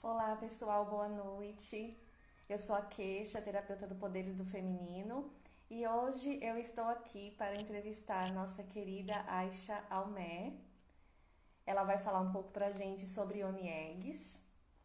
Olá, pessoal, boa noite. Eu sou a Keisha, terapeuta do Poderes do Feminino, e hoje eu estou aqui para entrevistar a nossa querida Aisha Almé. Ela vai falar um pouco pra gente sobre Oni Eggs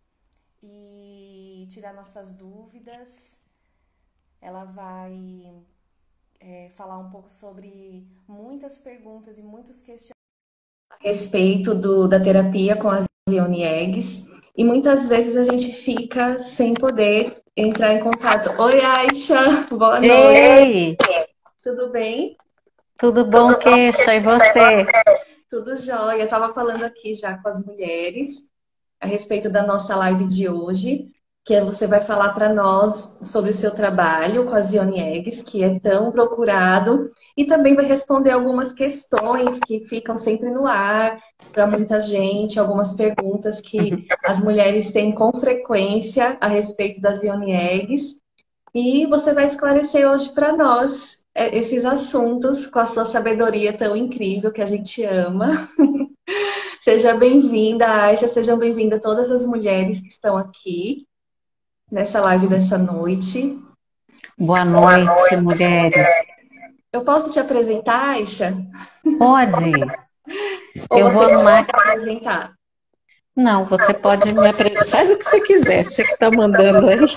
e tirar nossas dúvidas. Ela vai falar um pouco sobre muitas perguntas e muitos questionamentos a respeito da terapia com as Oni Eggs. E muitas vezes a gente fica sem poder entrar em contato. Oi, Aisha, boa noite. Ei, Tudo bem? tudo bom, Queixa? E você? Tudo jóia. Eu estava falando aqui já com as mulheres a respeito da nossa live de hoje, você vai falar para nós sobre o seu trabalho com as Ione Eggs, que é tão procurado, e também vai responder algumas questões que ficam sempre no ar para muita gente, algumas perguntas que as mulheres têm com frequência a respeito das Ione Eggs, e você vai esclarecer hoje para nós esses assuntos com a sua sabedoria tão incrível que a gente ama. Seja bem-vinda, Aisha, sejam bem-vindas todas as mulheres que estão aqui nessa live dessa noite. Boa noite, mulheres. Eu posso te apresentar, Aisha? Pode? Ou Eu vou você quer arrumar. se apresentar? Não, você pode me apresentar. Faz o que você quiser, você que tá mandando aí.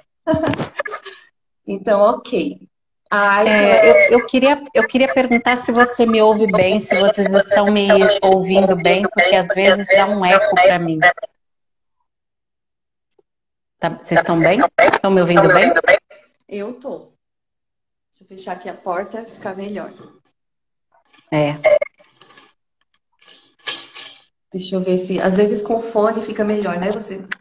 Então, ok. A Aisha, ela... Eu queria perguntar se você me ouve bem, se vocês estão me ouvindo bem, porque às vezes dá um eco para mim. Vocês estão bem? Estão me ouvindo bem? Eu tô. Deixa eu fechar aqui a porta, ficar melhor. É. Deixa eu ver se... Às vezes com fone fica melhor, né?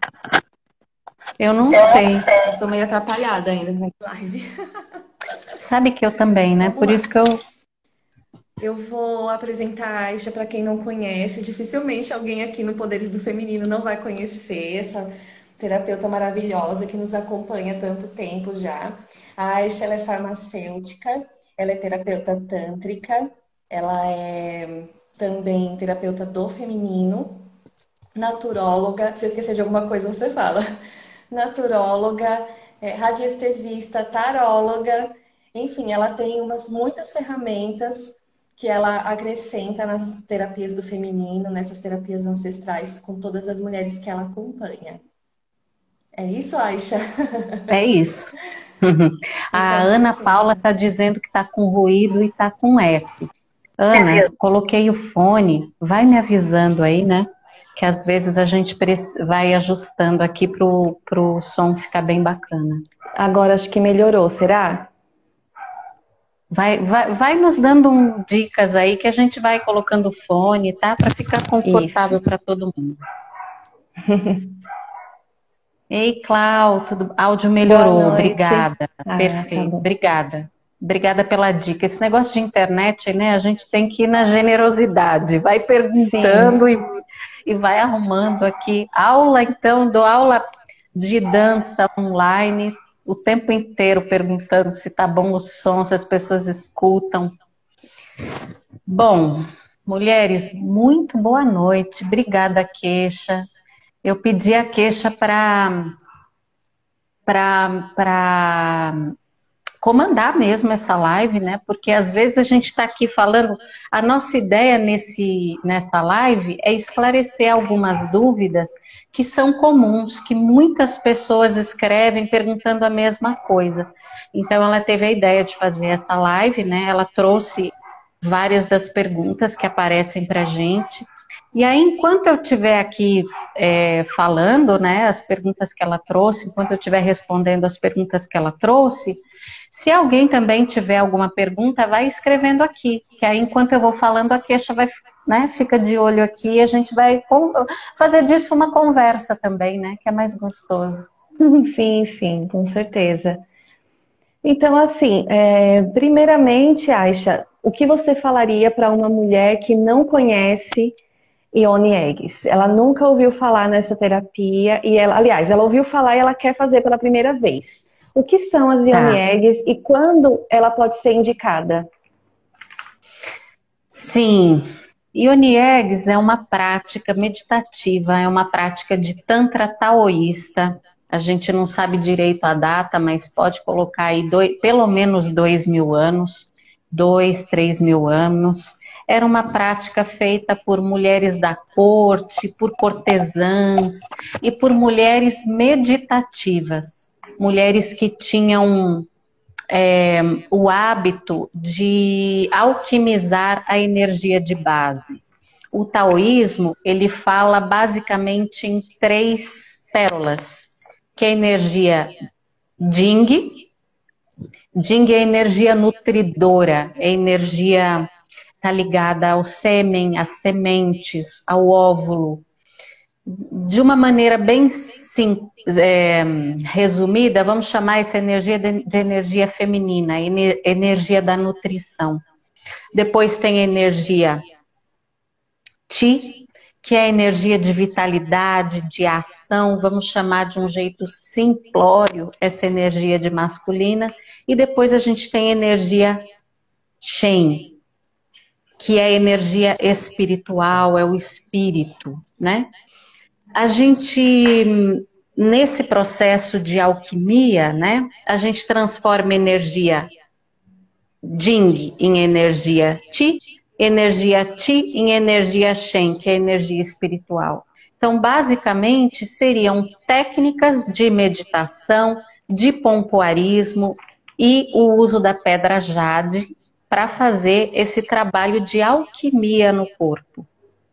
Eu não sei. Eu sou meio atrapalhada ainda na live. Sabe que eu também, né? Vamos Por lá. isso que eu. Eu vou apresentar a Aisha para quem não conhece. Dificilmente alguém aqui no Poderes do Feminino não vai conhecer essa terapeuta maravilhosa que nos acompanha há tanto tempo já. A Aisha, ela é farmacêutica, ela é terapeuta tântrica, ela é também terapeuta do feminino, naturóloga. Se eu esquecer de alguma coisa, você fala. Naturóloga, radiestesista, taróloga. Enfim, ela tem muitas ferramentas que ela acrescenta nas terapias do feminino, nessas terapias ancestrais, com todas as mulheres que ela acompanha. É isso, Aisha? É isso. A Então, Ana Paula perfeito. está dizendo que está com ruído e está com eco. Ana, coloquei o fone, vai me avisando aí, né? Que às vezes a gente vai ajustando aqui pro som ficar bem bacana. Agora acho que melhorou, será? Vai nos dando dicas aí que a gente vai colocando o fone, tá? Para ficar Isso. confortável para todo mundo. Ei, Clau, áudio Boa melhorou, noite. obrigada. Ah, tá Perfeito, bom. obrigada. Obrigada pela dica. Esse negócio de internet, né? A gente tem que ir na generosidade. Vai perguntando Sim. e vai arrumando aqui. Aula, então, dou aula de dança online o tempo inteiro perguntando se tá bom o som, se as pessoas escutam. Bom, mulheres, muito boa noite. Obrigada, Queixa. Eu pedi a Queixa para comandar mesmo essa live, né? Porque às vezes a gente está aqui falando, a nossa ideia nessa live é esclarecer algumas dúvidas que são comuns, que muitas pessoas escrevem perguntando a mesma coisa. Então ela teve a ideia de fazer essa live, né? Ela trouxe várias das perguntas que aparecem para a gente. E aí, enquanto eu estiver aqui falando, né, as perguntas que ela trouxe, enquanto eu estiver respondendo as perguntas que ela trouxe, se alguém também tiver alguma pergunta, vai escrevendo aqui, que aí enquanto eu vou falando, a queixa vai, né, fica de olho aqui e a gente vai fazer disso uma conversa também, né, que é mais gostoso. Sim, sim, com certeza. Então, assim, primeiramente, Aisha, o que você falaria para uma mulher que não conhece Ione Eggs? Ela nunca ouviu falar nessa terapia e ela, aliás, ela ouviu falar e ela quer fazer pela primeira vez. O que são as Ione Tá. Eggs e quando ela pode ser indicada? Sim. Yoni Eggs é uma prática meditativa, é uma prática de Tantra taoísta. A gente não sabe direito a data, mas pode colocar aí pelo menos 2.000 anos, 3.000 anos. Era uma prática feita por mulheres da corte, por cortesãs e por mulheres meditativas, mulheres que tinham o hábito de alquimizar a energia de base. O taoísmo, ele fala basicamente em 3 pérolas, que é a energia Jing. Jing é a energia nutridora, é a energia está ligada ao sêmen, às sementes, ao óvulo. De uma maneira bem resumida, vamos chamar essa energia de energia feminina, energia da nutrição. Depois tem a energia Qi, que é a energia de vitalidade, de ação, vamos chamar de um jeito simplório essa energia de masculina. E depois a gente tem a energia Shen, que é a energia espiritual, é o espírito, né? A gente, nesse processo de alquimia, né, a gente transforma energia Jing em energia Qi em energia Shen, que é a energia espiritual. Então, basicamente, seriam técnicas de meditação, de pompoarismo e o uso da pedra jade para fazer esse trabalho de alquimia no corpo.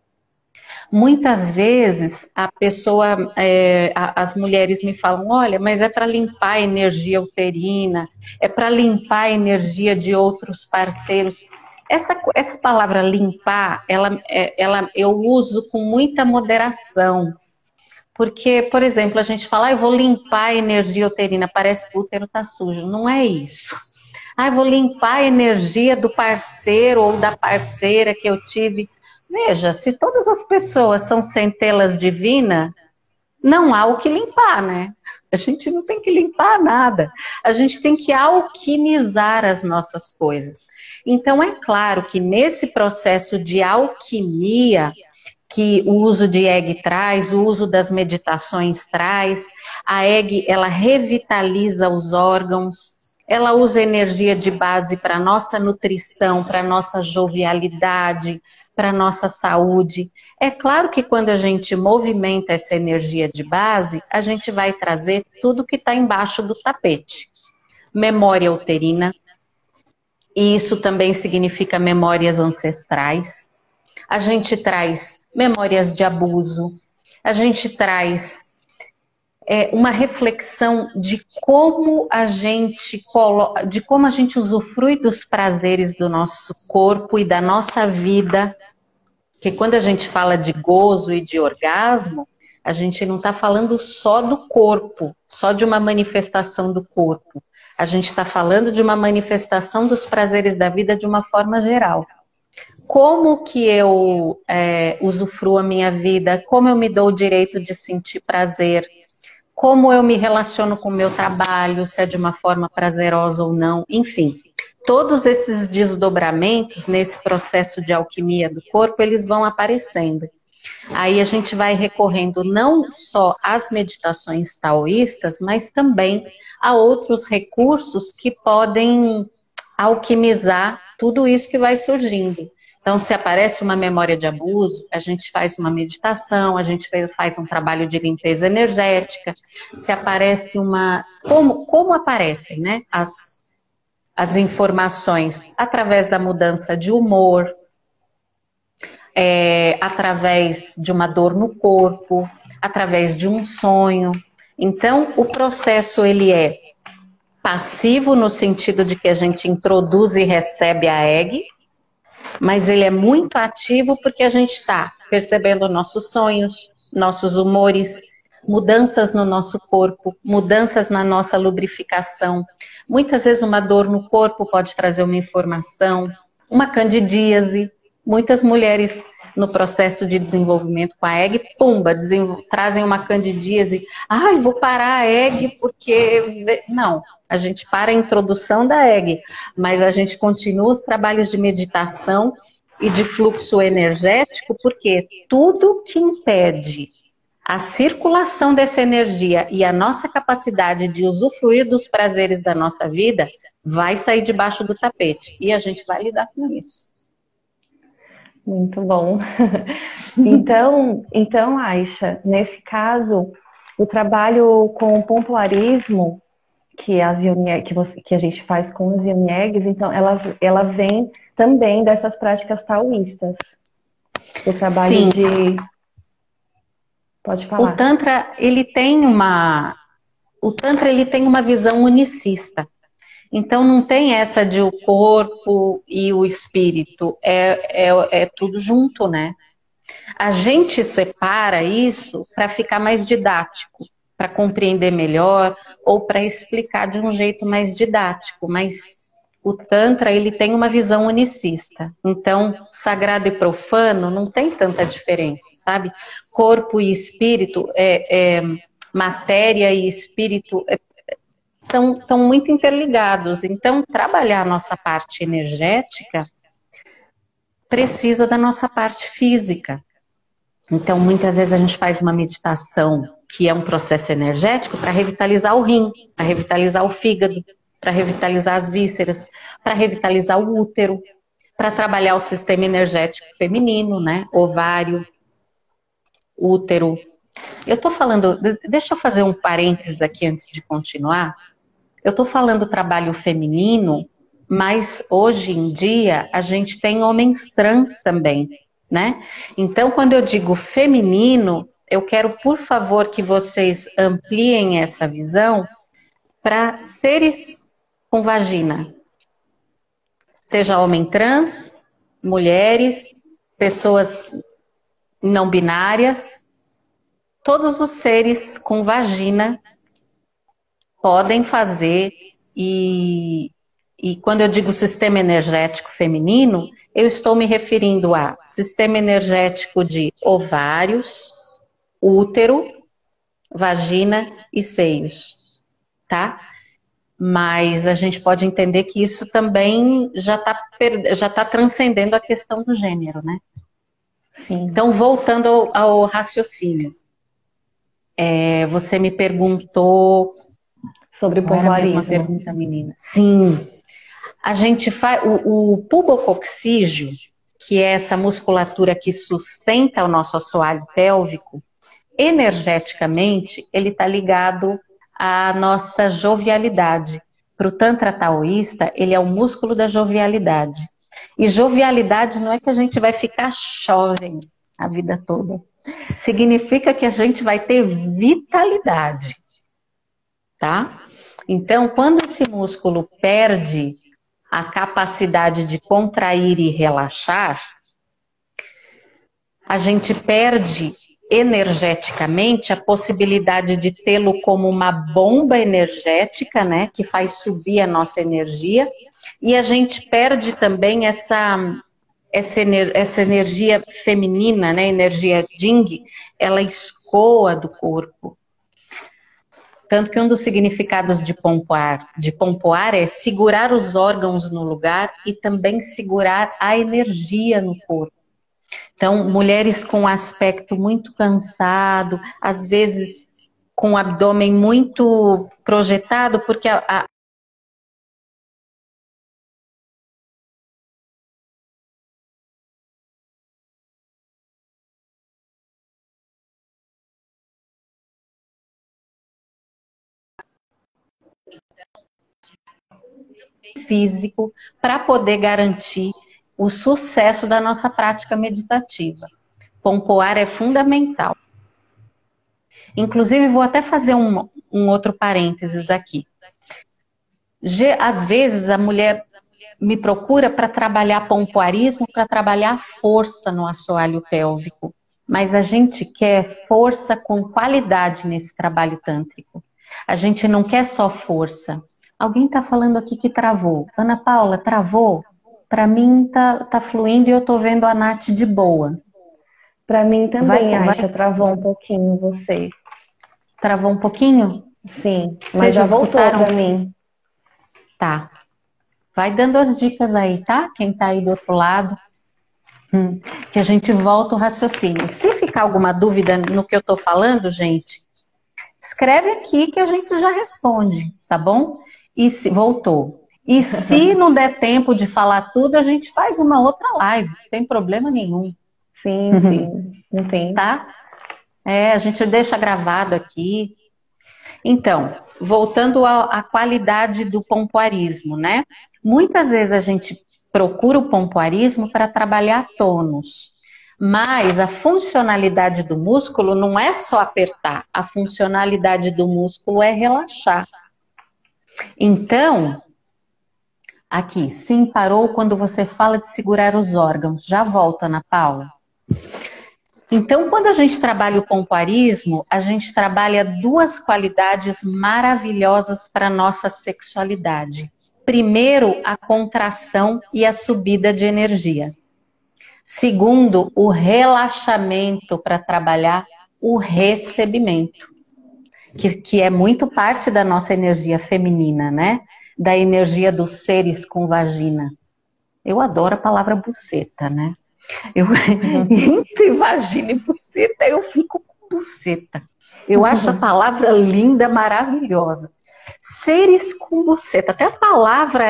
Muitas vezes a pessoa, as mulheres me falam, olha, mas é para limpar a energia uterina, é para limpar a energia de outros parceiros. Essa palavra limpar, eu uso com muita moderação. Porque, por exemplo, a gente fala, eu vou limpar a energia uterina, parece que o útero está sujo. Não é isso. Eu vou limpar a energia do parceiro ou da parceira que eu tive. Veja, se todas as pessoas são centelas divinas, não há o que limpar, né? A gente não tem que limpar nada. A gente tem que alquimizar as nossas coisas. Então, é claro que nesse processo de alquimia, que o uso de egg traz, o uso das meditações traz, a egg, ela revitaliza os órgãos, ela usa energia de base para a nossa nutrição, para a nossa jovialidade, para a nossa saúde. É claro que quando a gente movimenta essa energia de base, a gente vai trazer tudo que está embaixo do tapete. Memória uterina, e isso também significa memórias ancestrais. A gente traz memórias de abuso, a gente traz uma reflexão de como a gente usufrui dos prazeres do nosso corpo e da nossa vida. Porque quando a gente fala de gozo e de orgasmo, a gente não está falando só do corpo, só de uma manifestação do corpo. A gente está falando de uma manifestação dos prazeres da vida de uma forma geral. Como que eu usufruo a minha vida, como eu me dou o direito de sentir prazer, como eu me relaciono com o meu trabalho, se é de uma forma prazerosa ou não, enfim. Todos esses desdobramentos nesse processo de alquimia do corpo, eles vão aparecendo. Aí a gente vai recorrendo não só às meditações taoístas, mas também a outros recursos que podem alquimizar tudo isso que vai surgindo. Então, se aparece uma memória de abuso, a gente faz uma meditação, a gente faz um trabalho de limpeza energética. Se aparece como aparecem, né, as informações? Através da mudança de humor, através de uma dor no corpo, através de um sonho. Então, o processo ele é passivo no sentido de que a gente introduz e recebe a egg, mas ele é muito ativo porque a gente está percebendo nossos sonhos, nossos humores, mudanças no nosso corpo, mudanças na nossa lubrificação. Muitas vezes uma dor no corpo pode trazer uma informação, uma candidíase. Muitas mulheres no processo de desenvolvimento com a egg, pumba, trazem uma candidíase. Vou parar a egg porque... Não, a gente para a introdução da egg, mas a gente continua os trabalhos de meditação e de fluxo energético, porque tudo que impede a circulação dessa energia e a nossa capacidade de usufruir dos prazeres da nossa vida vai sair debaixo do tapete. E a gente vai lidar com isso. Muito bom. Então, Aisha, nesse caso, o trabalho com o pompoarismo que a gente faz com os Yuniegs, então ela vem também dessas práticas taoístas. O trabalho Sim. Pode falar. O Tantra, ele tem uma visão unicista. Então não tem essa de o corpo e o espírito, é tudo junto, né? A gente separa isso para ficar mais didático, para compreender melhor ou para explicar de um jeito mais didático, mas o Tantra, ele tem uma visão unicista. Então, sagrado e profano não tem tanta diferença, sabe? Corpo e espírito, matéria e espírito estão muito interligados. Então, trabalhar a nossa parte energética precisa da nossa parte física. Então, muitas vezes a gente faz uma meditação que é um processo energético para revitalizar o rim, para revitalizar o fígado, para revitalizar as vísceras, para revitalizar o útero, para trabalhar o sistema energético feminino, né? Ovário, útero. Eu estou falando, deixa eu fazer um parênteses aqui antes de continuar. Eu estou falando trabalho feminino, mas hoje em dia a gente tem homens trans também, né? Então, quando eu digo feminino, eu quero, por favor, que vocês ampliem essa visão para seres com vagina. Seja homem trans, mulheres, pessoas não binárias, todos os seres com vagina podem fazer e quando eu digo sistema energético feminino, eu estou me referindo a sistema energético de ovários, útero, vagina e seios, tá? Mas a gente pode entender que isso também já tá transcendendo a questão do gênero, né? Sim. Então, voltando ao raciocínio, você me perguntou sobre o qual era a mesma pompoarismo. pergunta, menina? Sim. A gente faz o pubococcígeo, que é essa musculatura que sustenta o nosso assoalho pélvico, energeticamente, ele está ligado à nossa jovialidade. Para o Tantra taoísta, ele é o músculo da jovialidade. E jovialidade não é que a gente vai ficar jovem a vida toda. Significa que a gente vai ter vitalidade, tá? Então, quando esse músculo perde a capacidade de contrair e relaxar, a gente perde energeticamente a possibilidade de tê-lo como uma bomba energética, né, que faz subir a nossa energia, e a gente perde também essa energia feminina, né, energia Jing, ela escoa do corpo. Tanto que um dos significados de pompoar é segurar os órgãos no lugar e também segurar a energia no corpo. Então, mulheres com aspecto muito cansado, às vezes com o abdômen muito projetado, porque físico para poder garantir o sucesso da nossa prática meditativa. Pompoar é fundamental. Inclusive, vou até fazer um outro parênteses aqui. Às vezes, a mulher me procura para trabalhar pompoarismo, para trabalhar força no assoalho pélvico. Mas a gente quer força com qualidade nesse trabalho tântrico. A gente não quer só força. Alguém está falando aqui que travou. Ana Paula, travou? Para mim tá fluindo e eu estou vendo a Nath de boa. Para mim também, Aisha, travou um pouquinho você. Travou um pouquinho? Sim, mas já voltou para mim. Tá. Vai dando as dicas aí, tá? Quem tá aí do outro lado. Que a gente volta o raciocínio. Se ficar alguma dúvida no que eu estou falando, gente, escreve aqui que a gente já responde, tá bom? E se voltou. E se não der tempo de falar tudo, a gente faz uma outra live, não tem problema nenhum. Sim, sim, não tem. Tá? A gente deixa gravado aqui. Então, voltando à qualidade do pompoarismo, né? Muitas vezes a gente procura o pompoarismo para trabalhar tônus, mas a funcionalidade do músculo não é só apertar, a funcionalidade do músculo é relaxar. Então, aqui, sim, parou quando você fala de segurar os órgãos. Já volta, Ana Paula. Então, quando a gente trabalha o pompoarismo, a gente trabalha duas qualidades maravilhosas para a nossa sexualidade. Primeiro, a contração e a subida de energia. Segundo, o relaxamento para trabalhar o recebimento, que é muito parte da nossa energia feminina, né? Da energia dos seres com vagina. Eu adoro a palavra buceta, né? Entre vagina e buceta, eu fico com buceta. Eu acho a palavra linda, maravilhosa. Seres com buceta. Até a palavra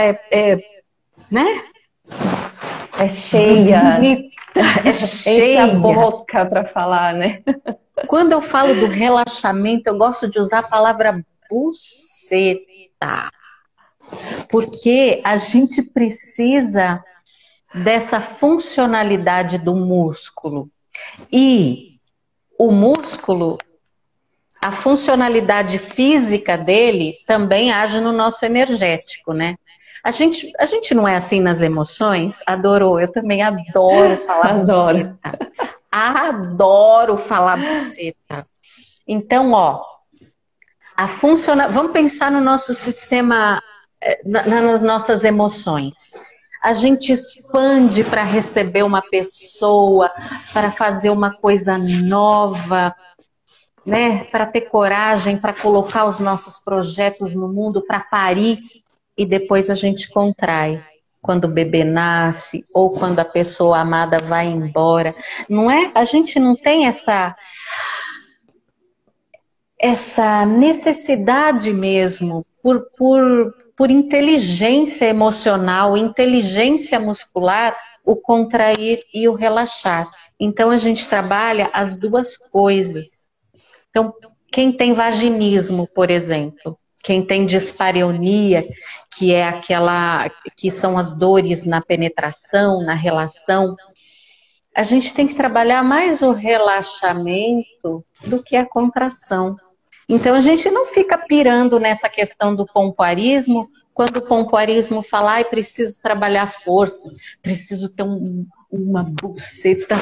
né? É cheia. Bonita, é cheia. Enche a boca para falar, né? Quando eu falo do relaxamento, eu gosto de usar a palavra buceta. Porque a gente precisa dessa funcionalidade do músculo. E o músculo, a funcionalidade física dele também age no nosso energético, né? A gente não é assim nas emoções? Adorou, eu também adoro falar Adoro. buceta. Adoro falar buceta. Então, ó, vamos pensar no nosso sistema, nas nossas emoções. A gente expande para receber uma pessoa, para fazer uma coisa nova, né? Para ter coragem, para colocar os nossos projetos no mundo, para parir, e depois a gente contrai. Quando o bebê nasce, ou quando a pessoa amada vai embora. Não é? A gente não tem essa necessidade mesmo por inteligência emocional, inteligência muscular, o contrair e o relaxar. Então a gente trabalha as duas coisas. Então, quem tem vaginismo, por exemplo, quem tem dispareunia, que é que são as dores na penetração, na relação, a gente tem que trabalhar mais o relaxamento do que a contração. Então a gente não fica pirando nessa questão do pompoarismo, quando o pompoarismo fala, ai, preciso trabalhar força, preciso ter uma buceta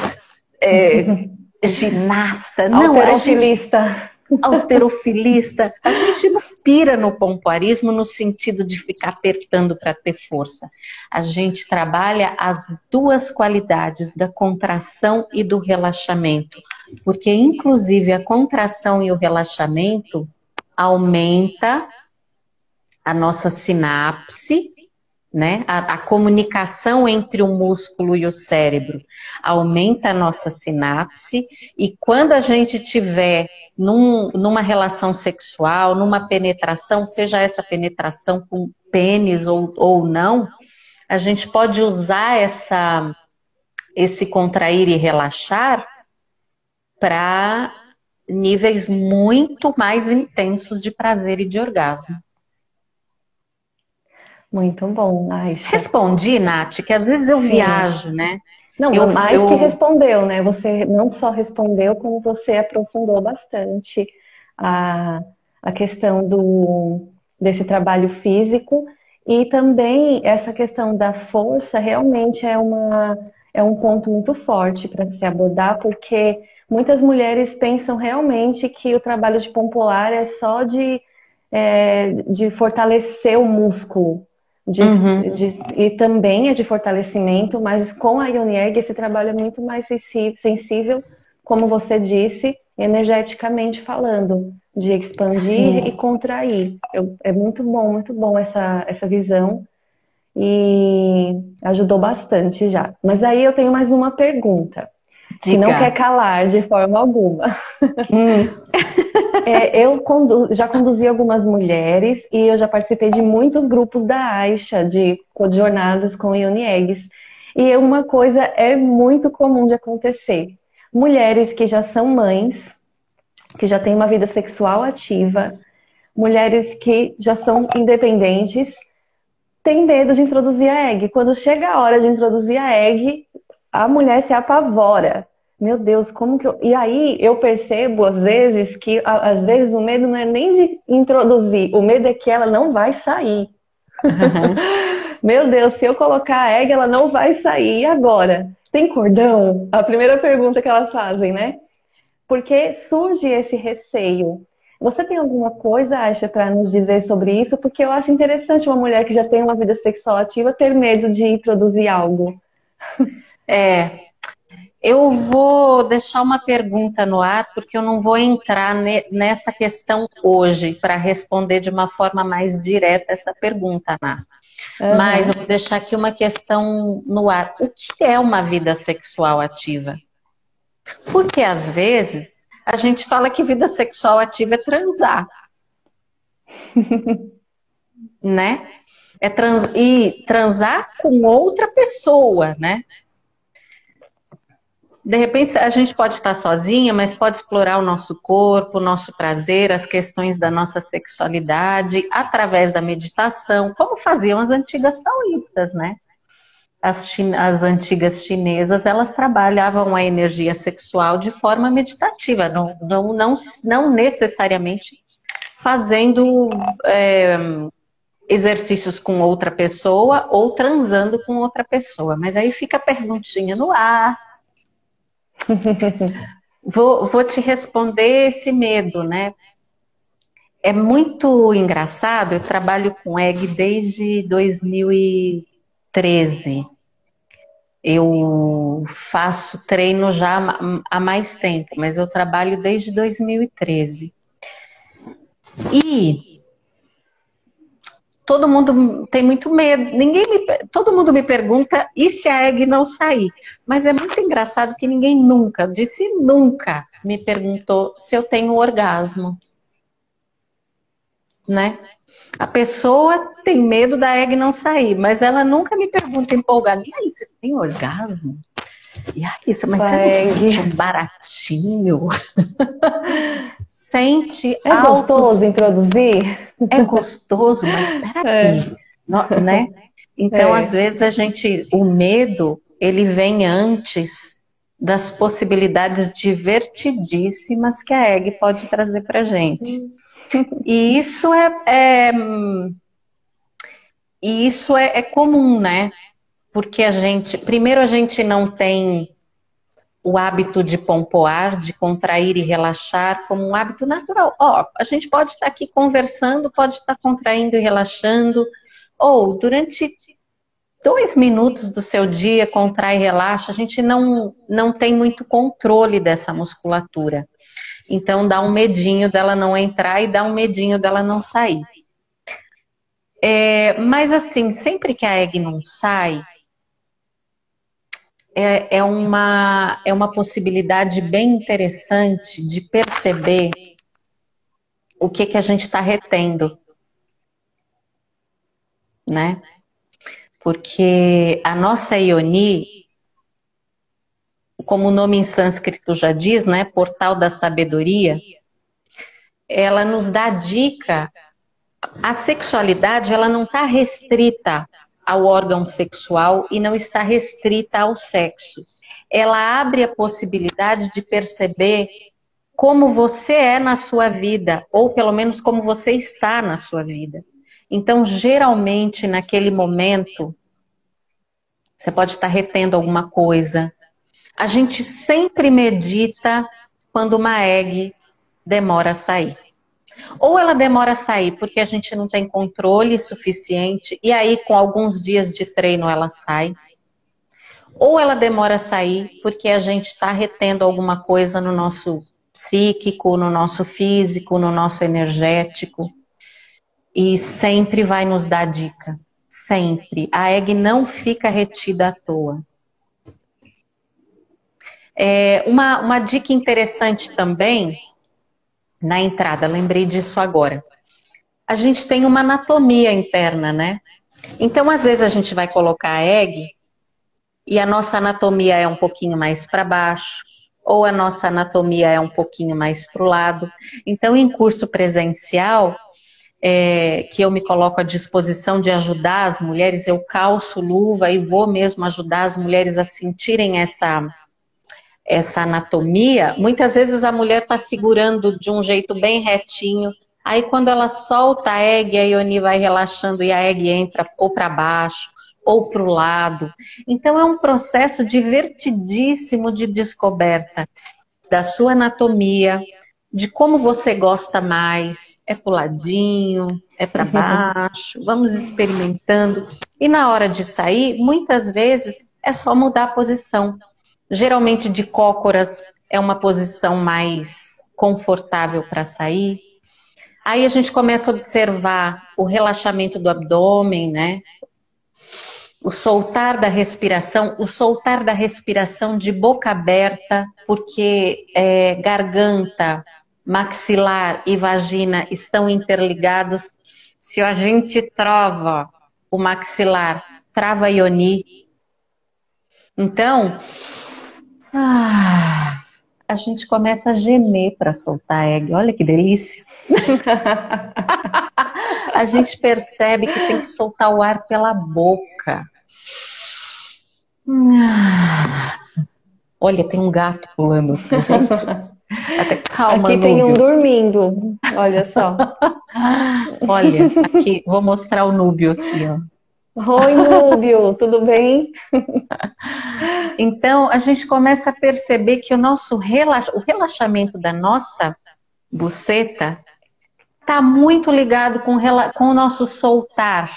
ginasta. Não, alterofilista. A gente não pira no pompoarismo no sentido de ficar apertando para ter força. A gente trabalha as duas qualidades da contração e do relaxamento, porque inclusive a contração e o relaxamento aumenta a nossa sinapse, né? A comunicação entre o músculo e o cérebro aumenta a nossa sinapse, e quando a gente tiver numa relação sexual, numa penetração, seja essa penetração com pênis ou não, a gente pode usar esse contrair e relaxar para níveis muito mais intensos de prazer e de orgasmo. Muito bom, Aisha. Respondi, Nath, que às vezes eu viajo, né? Não, mais que respondeu, né? Você não só respondeu, como você aprofundou bastante a questão desse trabalho físico, e também essa questão da força realmente é um ponto muito forte para se abordar, porque muitas mulheres pensam realmente que o trabalho de pompoar é só de fortalecer o músculo. E também é de fortalecimento, mas com a Ione Erg esse trabalho é muito mais sensível, como você disse, energeticamente falando, de expandir e contrair. É muito bom essa visão. e ajudou bastante já. Mas aí eu tenho mais uma pergunta, que não quer Diga. calar de forma alguma. Hum, Já conduzi algumas mulheres e eu já participei de muitos grupos da Aisha, de jornadas com Yoni Eggs. E uma coisa é muito comum de acontecer. Mulheres que já são mães, que já têm uma vida sexual ativa, mulheres que já são independentes, têm medo de introduzir a egg. Quando chega a hora de introduzir a egg, a mulher se apavora. Meu Deus, como que eu... E aí eu percebo, às vezes, que às vezes o medo não é nem de introduzir, o medo é que ela não vai sair. aham. Meu Deus, se eu colocar a egg, ela não vai sair. E agora? Tem cordão? A primeira pergunta que elas fazem, né? Porque surge esse receio. Você tem alguma coisa, Aisha, para nos dizer sobre isso? Porque eu acho interessante uma mulher que já tem uma vida sexual ativa ter medo de introduzir algo. É, eu vou deixar uma pergunta no ar, porque eu não vou entrar nessa questão hoje para responder de uma forma mais direta essa pergunta, Ana. Mas eu Aham. vou deixar aqui uma questão no ar. O que é uma vida sexual ativa? Porque às vezes a gente fala que vida sexual ativa é transar, né? E transar com outra pessoa, né? De repente a gente pode estar sozinha, mas pode explorar o nosso corpo, o nosso prazer, as questões da nossa sexualidade através da meditação, como faziam as antigas taoístas, né? As antigas chinesas, elas trabalhavam a energia sexual de forma meditativa, não necessariamente fazendo exercícios com outra pessoa ou transando com outra pessoa. Mas aí fica a perguntinha no ar. Vou te responder esse medo, né? É muito engraçado, eu trabalho com egg desde 2013. Eu faço treino já há mais tempo, mas eu trabalho desde 2013. E todo mundo tem muito medo. Todo mundo me pergunta e se a egg não sair? Mas é muito engraçado que ninguém nunca me perguntou se eu tenho orgasmo, né? A pessoa tem medo da egg não sair, mas ela nunca me pergunta empolgada: e aí, você tem orgasmo? E aí, mas você não sente um baratinho? Sente É altos. gostoso introduzir? É gostoso, mas espera É, aí, né? Então, às é. vezes, o medo, ele vem antes das possibilidades divertidíssimas que a egg pode trazer pra gente. E isso é comum, né? Porque primeiro a gente não tem o hábito de pompoar, de contrair e relaxar como um hábito natural. A gente pode estar aqui conversando, pode estar contraindo e relaxando, ou durante 2 minutos do seu dia contrai e relaxa, a gente não tem muito controle dessa musculatura. Então dá um medinho dela não entrar e dá um medinho dela não sair. Mas assim, sempre que a egg não sai, é uma possibilidade bem interessante de perceber o que a gente está retendo, né? Porque a nossa Ioni, como o nome em sânscrito já diz, né, portal da sabedoria, ela nos dá dica. A sexualidade, ela não está restrita ao órgão sexual e não está restrita ao sexo. Ela abre a possibilidade de perceber como você é na sua vida, ou pelo menos como você está na sua vida. Então, geralmente, naquele momento, você pode estar retendo alguma coisa. A gente sempre medita quando uma egg demora a sair. Ou ela demora a sair porque a gente não tem controle suficiente, e aí com alguns dias de treino ela sai. Ou ela demora a sair porque a gente está retendo alguma coisa no nosso psíquico, no nosso físico, no nosso energético. E sempre vai nos dar dica. sempre. A egg não fica retida à toa. Uma dica interessante também, na entrada, lembrei disso agora. A gente tem uma anatomia interna, né? Então, às vezes, a gente vai colocar a egg e a nossa anatomia é um pouquinho mais para baixo, ou a nossa anatomia é um pouquinho mais para o lado. Então, em curso presencial, que eu me coloco à disposição de ajudar as mulheres, eu calço luva e vou mesmo ajudar as mulheres a sentirem essa anatomia. Muitas vezes a mulher está segurando de um jeito bem retinho, aí quando ela solta a egg, a Ioni vai relaxando e a egg entra ou para baixo ou para o lado. Então é um processo divertidíssimo de descoberta da sua anatomia, de como você gosta mais, é pro ladinho, é para baixo, vamos experimentando. E na hora de sair, muitas vezes é só mudar a posição. Geralmente de cócoras é uma posição mais confortável para sair. Aí a gente começa a observar o relaxamento do abdômen, né? O soltar da respiração de boca aberta, porque garganta, maxilar e vagina estão interligados. Se a gente trava o maxilar, trava a Ioni. Então, a gente começa a gemer para soltar a egg. Olha que delícia. A gente percebe que tem que soltar o ar pela boca. Olha, tem um gato pulando aqui, gente. Até calma, aqui tem um Núbio. dormindo, olha só. Olha, aqui, vou mostrar o Núbio aqui, ó. Oi, Núbio, tudo bem? Então, a gente começa a perceber que o relaxamento da nossa buceta está muito ligado com o nosso soltar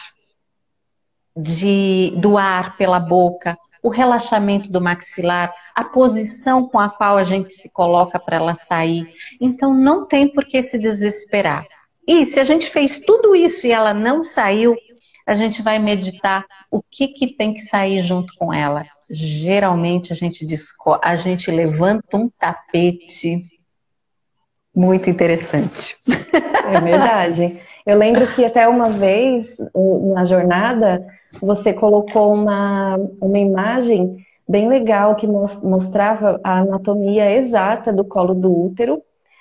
do ar pela boca, o relaxamento do maxilar, a posição com a qual a gente se coloca para ela sair. Então, não tem por que se desesperar. E se a gente fez tudo isso e ela não saiu, a gente vai meditar o que tem que sair junto com ela. Geralmente a gente levanta um tapete muito interessante. É verdade. Eu lembro que até uma vez, na jornada, você colocou uma imagem bem legal que mostrava a anatomia exata do colo do útero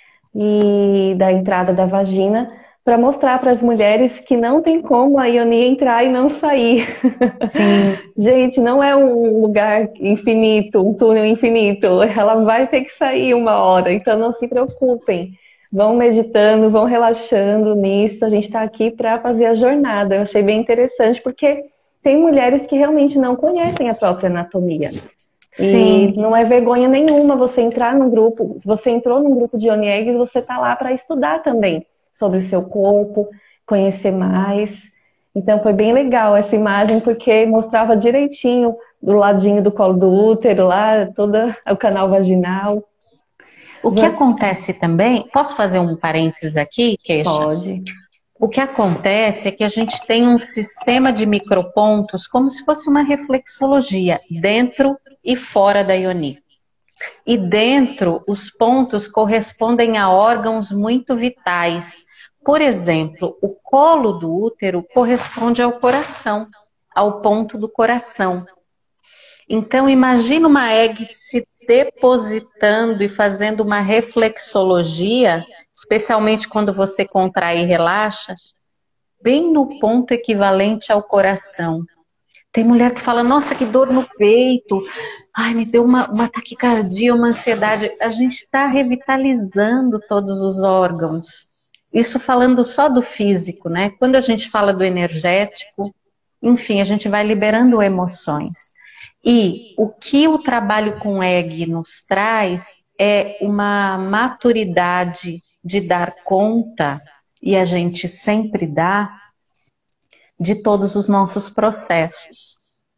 e da entrada da vagina, para mostrar para as mulheres que não tem como a Ioni entrar e não sair. Sim. Gente, não é um lugar infinito, um túnel infinito. Ela vai ter que sair uma hora, então não se preocupem. Vão meditando, vão relaxando nisso. A gente está aqui para fazer a jornada. Eu achei bem interessante, porque tem mulheres que realmente não conhecem a própria anatomia. Sim. E não é vergonha nenhuma você entrar num grupo. Se você entrou num grupo de Ioni Egg, você está lá para estudar também sobre o seu corpo, conhecer mais. Então foi bem legal essa imagem, porque mostrava direitinho do ladinho do colo do útero, lá, todo o canal vaginal. O que acontece também, posso fazer um parênteses aqui, Keisha? Pode. O que acontece é que a gente tem um sistema de micropontos como se fosse uma reflexologia, dentro e fora da Ioni. E dentro, os pontos correspondem a órgãos muito vitais. Por exemplo, o colo do útero corresponde ao coração, ao ponto do coração. Então, imagina uma egg se depositando e fazendo uma reflexologia, especialmente quando você contrai e relaxa, bem no ponto equivalente ao coração. Tem mulher que fala, nossa, que dor no peito, ai, me deu uma taquicardia, uma ansiedade. A gente está revitalizando todos os órgãos. Isso falando só do físico, né? Quando a gente fala do energético, enfim, a gente vai liberando emoções. E o que o trabalho com egg nos traz é uma maturidade de dar conta, e a gente sempre dá, de todos os nossos processos.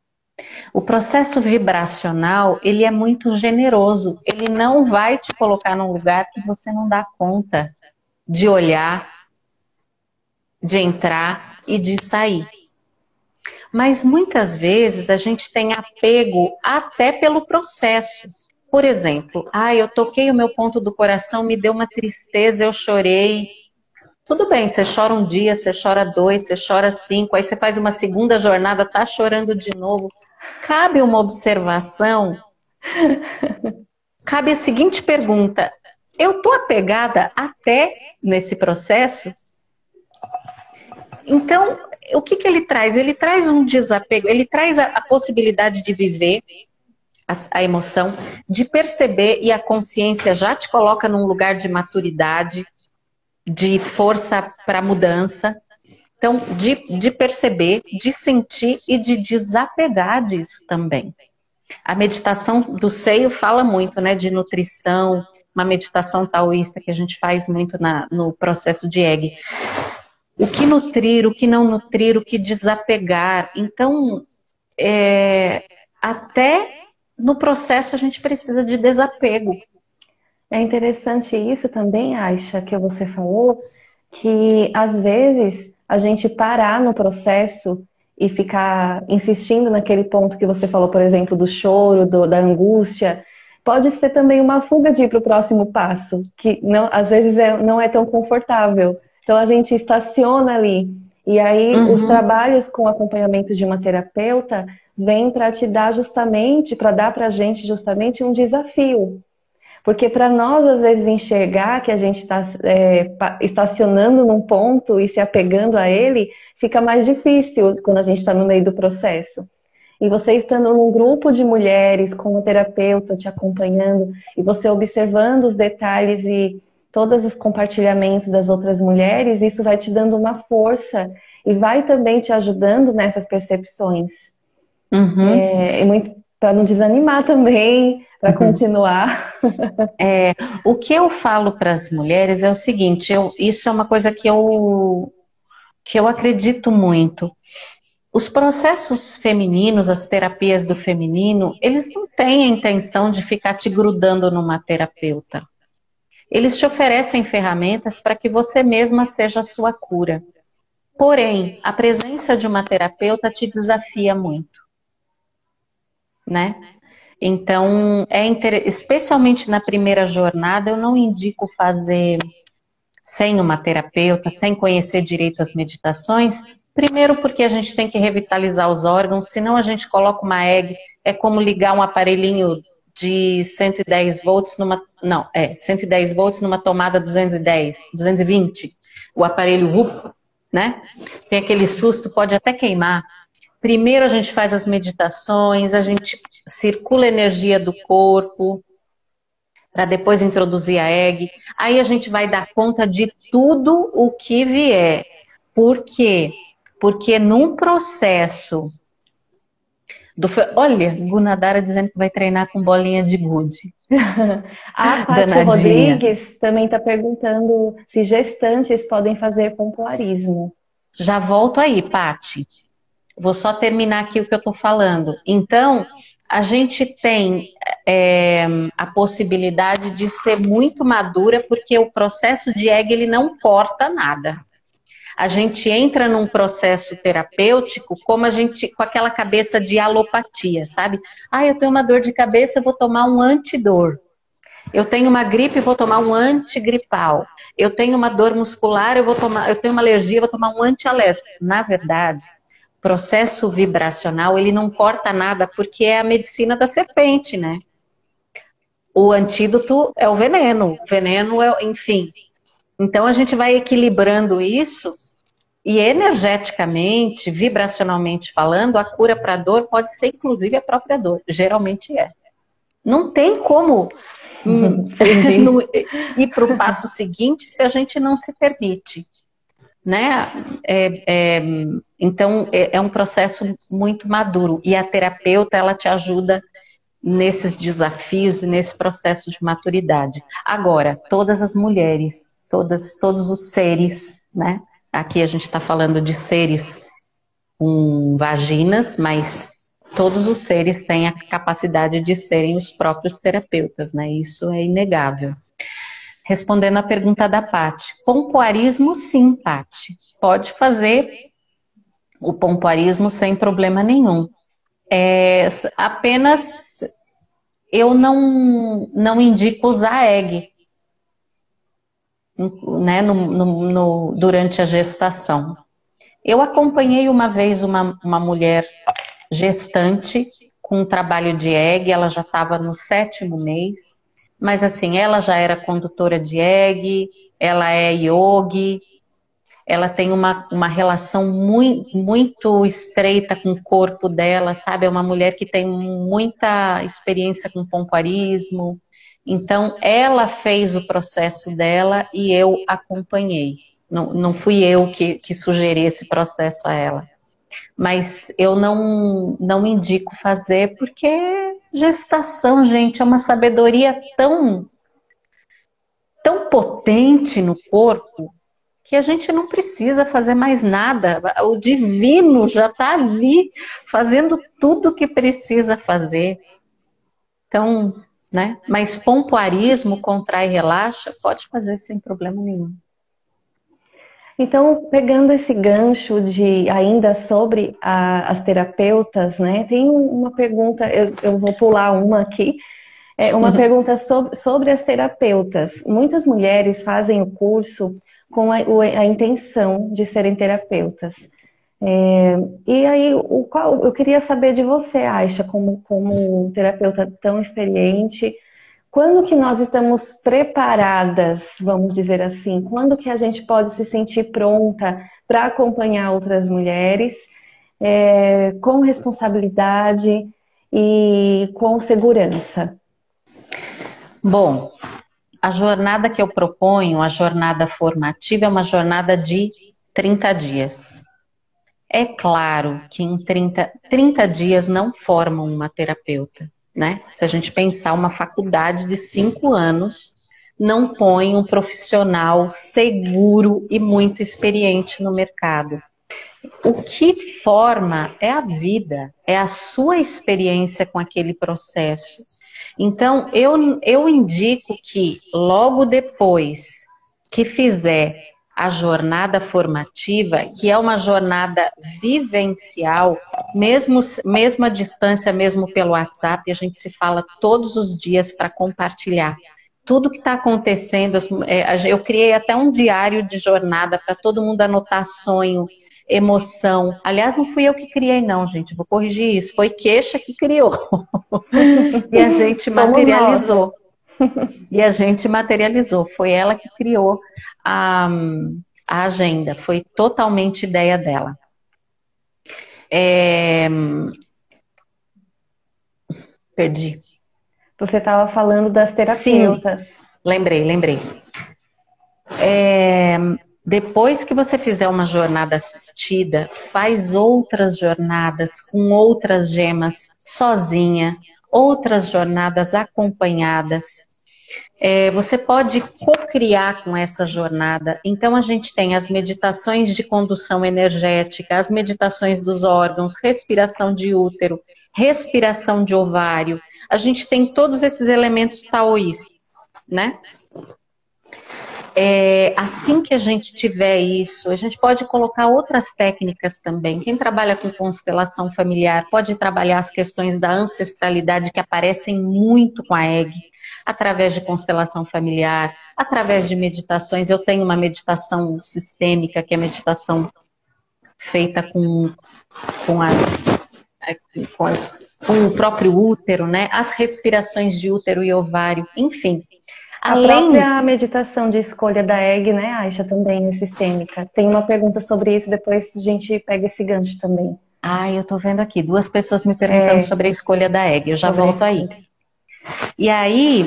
O processo vibracional, ele é muito generoso, ele não vai te colocar num lugar que você não dá conta de olhar, de entrar e de sair. Mas muitas vezes a gente tem apego até pelo processo. Por exemplo, eu toquei o meu ponto do coração, me deu uma tristeza, eu chorei. Tudo bem, você chora um dia, você chora 2, você chora 5, aí você faz uma segunda jornada, tá chorando de novo. Cabe uma observação, cabe a seguinte pergunta: eu tô apegada até nesse processo? Então, o que que ele traz? Ele traz um desapego, ele traz a possibilidade de viver a emoção, de perceber, e a consciência já te coloca num lugar de maturidade, de força para mudança. Então, de perceber, de sentir e de desapegar disso também. A meditação do seio fala muito, né, de nutrição, uma meditação taoísta que a gente faz muito no processo de Egg. O que nutrir, o que não nutrir, o que desapegar. Então, até no processo a gente precisa de desapego. É interessante isso também, Aisha, que você falou, que às vezes a gente parar no processo e ficar insistindo naquele ponto que você falou, por exemplo, do choro, da angústia, pode ser também uma fuga de ir para o próximo passo, que não, às vezes não é tão confortável. Então a gente estaciona ali. E aí os trabalhos com acompanhamento de uma terapeuta vêm para te dar justamente, para dar para a gente justamente um desafio. Porque para nós, às vezes, enxergar que a gente está estacionando num ponto e se apegando a ele, fica mais difícil quando a gente está no meio do processo. E você estando num grupo de mulheres, com um terapeuta te acompanhando, e você observando os detalhes e todos os compartilhamentos das outras mulheres, isso vai te dando uma força e vai também te ajudando nessas percepções. Muito para não desanimar também, para continuar. O que eu falo para as mulheres é o seguinte, isso é uma coisa que eu acredito muito. Os processos femininos, as terapias do feminino, eles não têm a intenção de ficar te grudando numa terapeuta. Eles te oferecem ferramentas para que você mesma seja a sua cura. Porém, a presença de uma terapeuta te desafia muito, né? Então, especialmente na primeira jornada, eu não indico fazer sem uma terapeuta, sem conhecer direito as meditações. Primeiro porque a gente tem que revitalizar os órgãos, senão a gente coloca uma egg, é como ligar um aparelhinho de 110 volts 110 volts numa tomada 220, o aparelho né? Tem aquele susto, pode até queimar. Primeiro a gente faz as meditações, a gente circula a energia do corpo, para depois introduzir a egg. Aí a gente vai dar conta de tudo o que vier. Por quê? Porque num processo olha, Gunadara dizendo que vai treinar com bolinha de gude. A Paty Rodrigues também está perguntando se gestantes podem fazer pompoarismo. Já volto aí, Paty. Vou só terminar aqui o que eu estou falando. Então, a gente tem a possibilidade de ser muito madura, porque o processo de egg, ele não corta nada. A gente entra num processo terapêutico com aquela cabeça de alopatia, sabe? Eu tenho uma dor de cabeça, eu vou tomar um antidor. Eu tenho uma gripe, vou tomar um antigripal. Eu tenho uma dor muscular, eu tenho uma alergia, eu vou tomar um antialérgico. Na verdade, o processo vibracional, ele não corta nada, porque é a medicina da serpente, né? O antídoto é o veneno enfim. Então a gente vai equilibrando isso e energeticamente, vibracionalmente falando, a cura para a dor pode ser inclusive a própria dor. Geralmente é. Não tem como ir para o passo seguinte se a gente não se permite, né? Então é um processo muito maduro e a terapeuta, ela te ajuda nesses desafios e nesse processo de maturidade. Agora, todas as mulheres, todos os seres, né? Aqui a gente está falando de seres com vaginas, mas todos os seres têm a capacidade de serem os próprios terapeutas, né? Isso é inegável. Respondendo à pergunta da Paty, pompoarismo sim, Paty. Pode fazer o pompoarismo sem problema nenhum. Apenas eu não indico usar egg, né, durante a gestação. Eu acompanhei uma vez uma mulher gestante com um trabalho de egg, ela já estava no 7º mês, mas assim, ela já era condutora de egg, ela é yogi, ela tem uma relação muito, muito estreita com o corpo dela, sabe? É uma mulher que tem muita experiência com pompoarismo. Então, ela fez o processo dela e eu acompanhei. Não fui eu que sugeri esse processo a ela. Mas eu não indico fazer porque gestação, gente, é uma sabedoria tão potente no corpo que a gente não precisa fazer mais nada. O divino já está ali fazendo tudo o que precisa fazer. Então, né? Mas pompoarismo, contrai e relaxa, pode fazer sem problema nenhum. Então, pegando esse gancho ainda sobre as terapeutas, né? Tem uma pergunta, eu vou pular uma aqui. Uma pergunta sobre as terapeutas. Muitas mulheres fazem o curso com a intenção de serem terapeutas. E aí, eu queria saber de você, Aisha, como terapeuta tão experiente, quando que nós estamos preparadas, vamos dizer assim, quando que a gente pode se sentir pronta para acompanhar outras mulheres com responsabilidade e com segurança? Bom, a jornada que eu proponho, a jornada formativa, é uma jornada de 30 dias. É claro que em 30 dias não formam uma terapeuta, né? Se a gente pensar uma faculdade de 5 anos, não põe um profissional seguro e muito experiente no mercado. O que forma é a vida, é a sua experiência com aquele processo. Então, eu indico que logo depois que fizer a jornada formativa, que é uma jornada vivencial, mesmo à distância, mesmo pelo WhatsApp, a gente se fala todos os dias para compartilhar tudo que está acontecendo. Eu criei até um diário de jornada para todo mundo anotar sonho, emoção. Aliás, não fui eu que criei, não, gente. Vou corrigir isso. Foi Queixa que criou. E a gente materializou. E a gente materializou. Foi ela que criou a agenda. Foi totalmente ideia dela. Perdi. Você estava falando das terapeutas. Sim, lembrei. Depois que você fizer uma jornada assistida, faz outras jornadas com outras gemas sozinha, outras jornadas acompanhadas. Você pode co-criar com essa jornada. Então a gente tem as meditações de condução energética, as meditações dos órgãos, respiração de útero, respiração de ovário. A gente tem todos esses elementos taoístas, né? Assim que a gente tiver isso, a gente pode colocar outras técnicas também. Quem trabalha com constelação familiar pode trabalhar as questões da ancestralidade que aparecem muito com a egg, através de constelação familiar, através de meditações. Eu tenho uma meditação sistêmica, que é a meditação feita com o próprio útero, né? As respirações de útero e ovário, enfim. A própria meditação de escolha da egg, né, Aisha, também é sistêmica. Tem uma pergunta sobre isso, depois a gente pega esse gancho também. Eu tô vendo aqui, 2 pessoas me perguntando sobre a escolha da egg, eu já volto aí. E aí,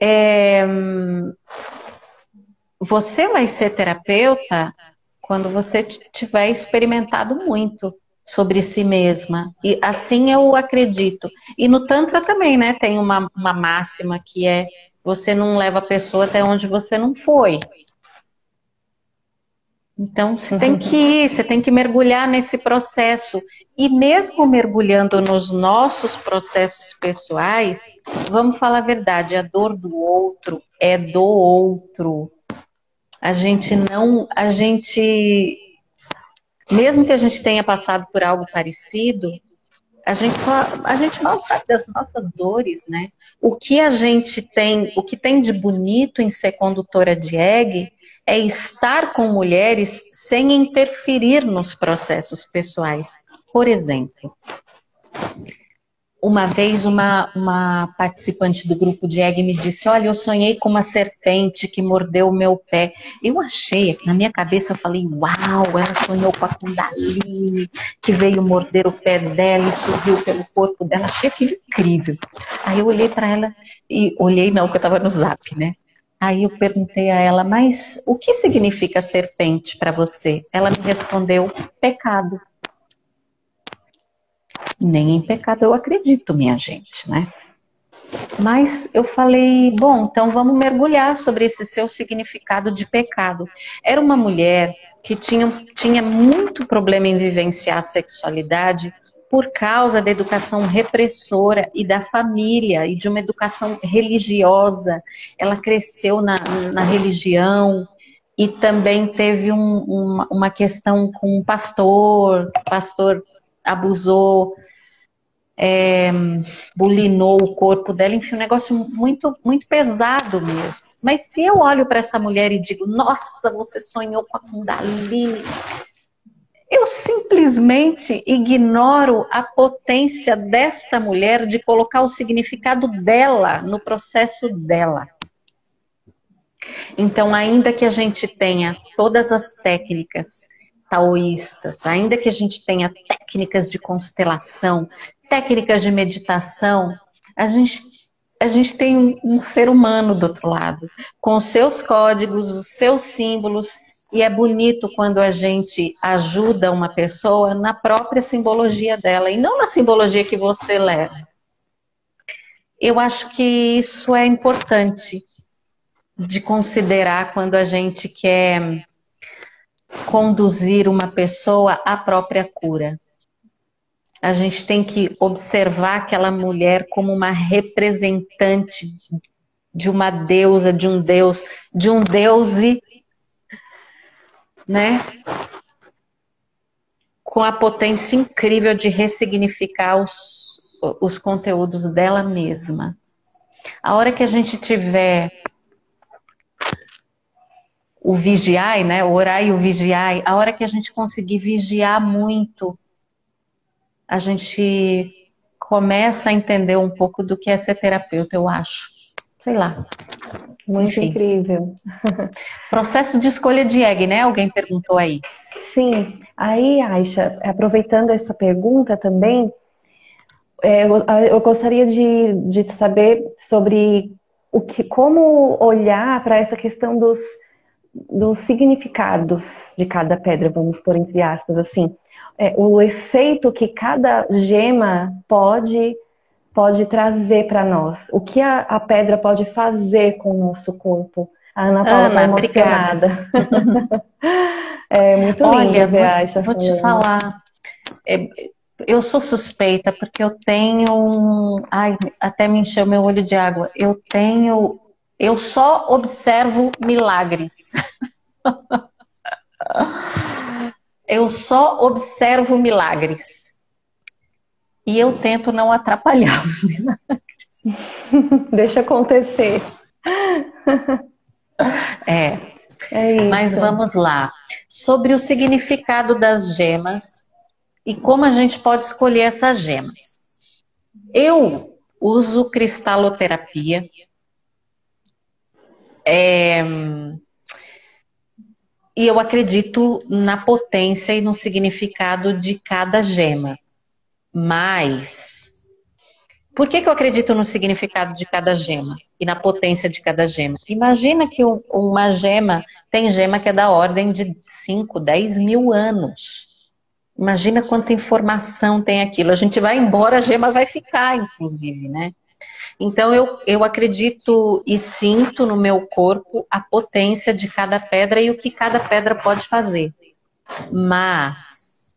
você vai ser terapeuta quando você tiver experimentado muito sobre si mesma. E assim eu acredito. E no Tantra também, né, tem uma máxima que é: você não leva a pessoa até onde você não foi. Então, você tem que ir, você tem que mergulhar nesse processo. E mesmo mergulhando nos nossos processos pessoais, vamos falar a verdade, a dor do outro é do outro. A gente Mesmo que a gente tenha passado por algo parecido, a gente mal sabe das nossas dores, né? O que a gente tem, o que tem de bonito em ser condutora de egg é estar com mulheres sem interferir nos processos pessoais. Por exemplo, uma vez uma participante do grupo de egg me disse, olha, eu sonhei com uma serpente que mordeu o meu pé. Eu achei, na minha cabeça eu falei, uau, ela sonhou com a Kundalini, que veio morder o pé dela e subiu pelo corpo dela. Achei aquilo incrível. Aí eu olhei para ela, e olhei não, porque eu estava no Zap, né? Aí eu perguntei a ela, mas o que significa serpente para você? Ela me respondeu, pecado. Nem em pecado eu acredito, minha gente, né? Mas eu falei, bom, então vamos mergulhar sobre esse seu significado de pecado. Era uma mulher que tinha muito problema em vivenciar a sexualidade por causa da educação repressora e da família e de uma educação religiosa. Ela cresceu na religião e também teve uma questão com um pastor, o pastor abusou, bulinou o corpo dela, enfim, um negócio muito, muito pesado mesmo. Mas se eu olho para essa mulher e digo, nossa, você sonhou com a Kundalini, eu simplesmente ignoro a potência desta mulher de colocar o significado dela no processo dela. Então, ainda que a gente tenha todas as técnicas taoístas, ainda que a gente tenha técnicas de constelação, técnicas de meditação, a gente tem um ser humano do outro lado, com os seus códigos, os seus símbolos, e é bonito quando a gente ajuda uma pessoa na própria simbologia dela, e não na simbologia que você leva. Eu acho que isso é importante de considerar quando a gente quer conduzir uma pessoa à própria cura. A gente tem que observar aquela mulher como uma representante de uma deusa, de um deus, e, né, com a potência incrível de ressignificar os conteúdos dela mesma. A hora que a gente tiver o vigiai, né, o orai e o vigiai, a hora que a gente conseguir vigiar muito, a gente começa a entender um pouco do que é ser terapeuta, eu acho. Sei lá. Muito Enfim. incrível. Processo de escolha de egg, né? Alguém perguntou aí. Sim. Aí, Aisha, aproveitando essa pergunta também, eu gostaria de saber sobre como olhar para essa questão dos significados de cada pedra, vamos pôr entre aspas, assim. O efeito que cada gema pode trazer para nós. O que a pedra pode fazer com o nosso corpo. A Ana Paula está emocionada. É muito lindo ver a Aisha vou falando. te falar. Eu sou suspeita porque eu tenho... Ai, até me encheu meu olho de água. Eu só observo milagres. Eu só observo milagres. E eu tento não atrapalhar os milagres. Deixa acontecer. É isso. Mas vamos lá. Sobre o significado das gemas e como a gente pode escolher essas gemas. Eu uso cristaloterapia. E eu acredito na potência e no significado de cada gema. Mas, por que eu acredito no significado de cada gema e na potência de cada gema? Imagina que uma gema, tem gema que é da ordem de 5, 10 mil anos. Imagina quanta informação tem aquilo. A gente vai embora, a gema vai ficar, inclusive, né? Então, eu acredito e sinto no meu corpo a potência de cada pedra e o que cada pedra pode fazer. Mas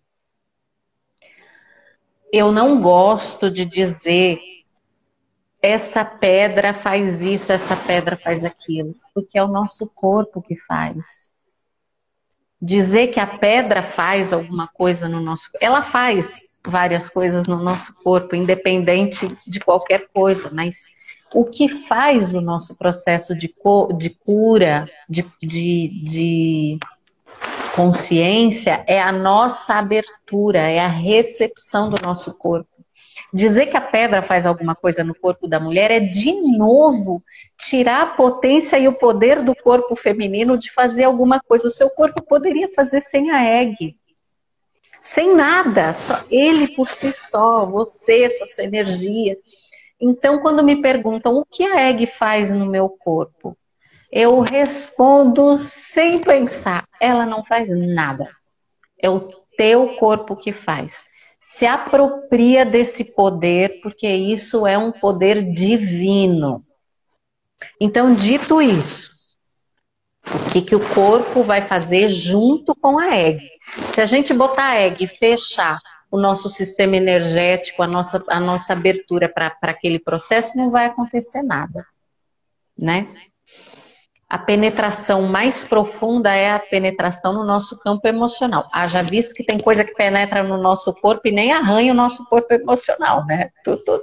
eu não gosto de dizer essa pedra faz isso, essa pedra faz aquilo, porque é o nosso corpo que faz. Dizer que a pedra faz alguma coisa no nosso corpo, ela faz várias coisas no nosso corpo, independente de qualquer coisa, mas o que faz o nosso processo de cura, de consciência, é a nossa abertura, é a recepção do nosso corpo. Dizer que a pedra faz alguma coisa no corpo da mulher é, de novo, tirar a potência e o poder do corpo feminino de fazer alguma coisa. O seu corpo poderia fazer sem a egg. Sem nada, só ele por si só, você, sua energia. Então, quando me perguntam o que a egg faz no meu corpo, eu respondo sem pensar, ela não faz nada. É o teu corpo que faz. Se apropria desse poder, porque isso é um poder divino. Então, dito isso, o que o corpo vai fazer junto com a egg? Se a gente botar a egg e fechar o nosso sistema energético, a nossa abertura para aquele processo, não vai acontecer nada, né? A penetração mais profunda é a penetração no nosso campo emocional. Já visto que tem coisa que penetra no nosso corpo e nem arranha o nosso corpo emocional, né? Tudo.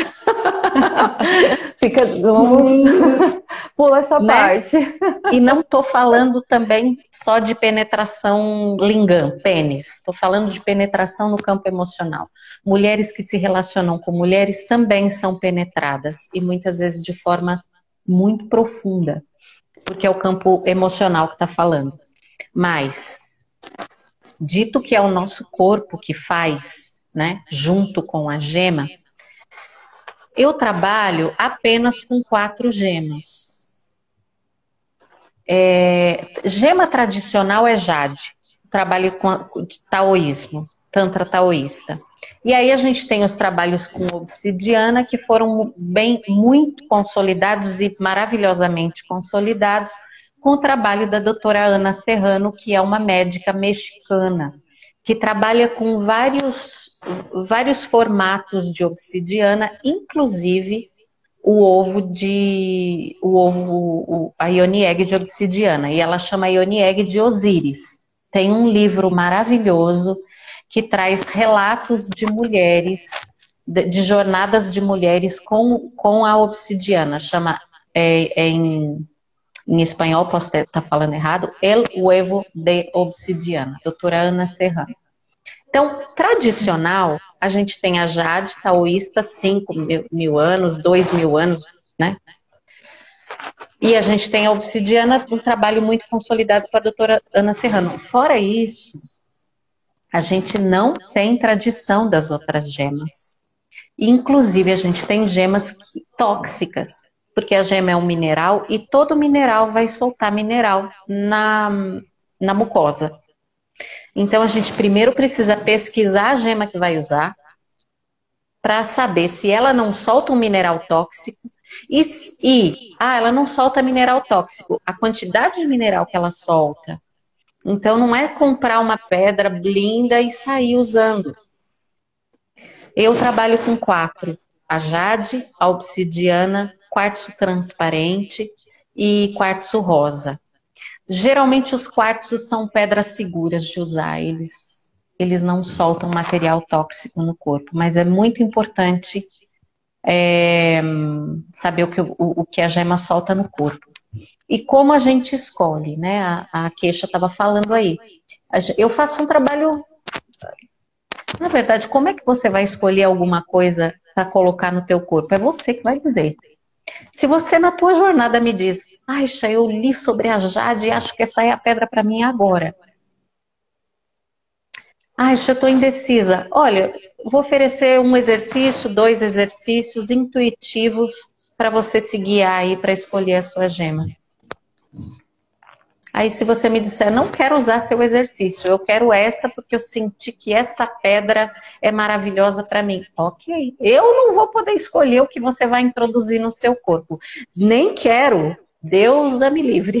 Vamos pula essa parte. E não estou falando também só de penetração lingam, pênis. Estou falando de penetração no campo emocional. Mulheres que se relacionam com mulheres também são penetradas, e muitas vezes de forma muito profunda, porque é o campo emocional que está falando. Mas, dito que é o nosso corpo que faz, né, junto com a gema, eu trabalho apenas com 4 gemas. Gema tradicional é jade, trabalho com taoísmo, tantra taoísta. E aí a gente tem os trabalhos com obsidiana, que foram muito consolidados e maravilhosamente consolidados com o trabalho da doutora Ana Serrano, que é uma médica mexicana, que trabalha com vários formatos de obsidiana, inclusive a Ioni Egg de obsidiana, e ela chama a Ioni Egg de Osíris. Tem um livro maravilhoso que traz relatos de mulheres, de jornadas de mulheres com a obsidiana, chama em espanhol, posso estar falando errado, El Huevo de Obsidiana, doutora Ana Serrano. Então, tradicional, a gente tem a jade taoísta, 5.000 anos, 2.000 anos, né? E a gente tem a obsidiana, um trabalho muito consolidado com a doutora Ana Serrano. Fora isso, a gente não tem tradição das outras gemas. Inclusive, a gente tem gemas tóxicas, porque a gema é um mineral e todo mineral vai soltar mineral na mucosa. Então, a gente primeiro precisa pesquisar a gema que vai usar para saber se ela não solta um mineral tóxico ela não solta mineral tóxico, a quantidade de mineral que ela solta. Então, não é comprar uma pedra blinda e sair usando. Eu trabalho com 4, a jade, a obsidiana, quartzo transparente e quartzo rosa. Geralmente os quartzos são pedras seguras de usar, eles não soltam material tóxico no corpo, mas é muito importante saber o que a gema solta no corpo. E como a gente escolhe, né? A Queixa estava falando aí. Eu faço um trabalho... Na verdade, como é que você vai escolher alguma coisa para colocar no teu corpo? É você que vai dizer. Se você na tua jornada me diz, Aixa, eu li sobre a jade e acho que essa é a pedra para mim agora. Aixa, eu estou indecisa. Olha, vou oferecer um exercício, 2 exercícios intuitivos para você se guiar aí para escolher a sua gema. Aí se você me disser, não quero usar seu exercício, eu quero essa porque eu senti que essa pedra é maravilhosa para mim. Ok, eu não vou poder escolher o que você vai introduzir no seu corpo. Nem quero, Deus me livre.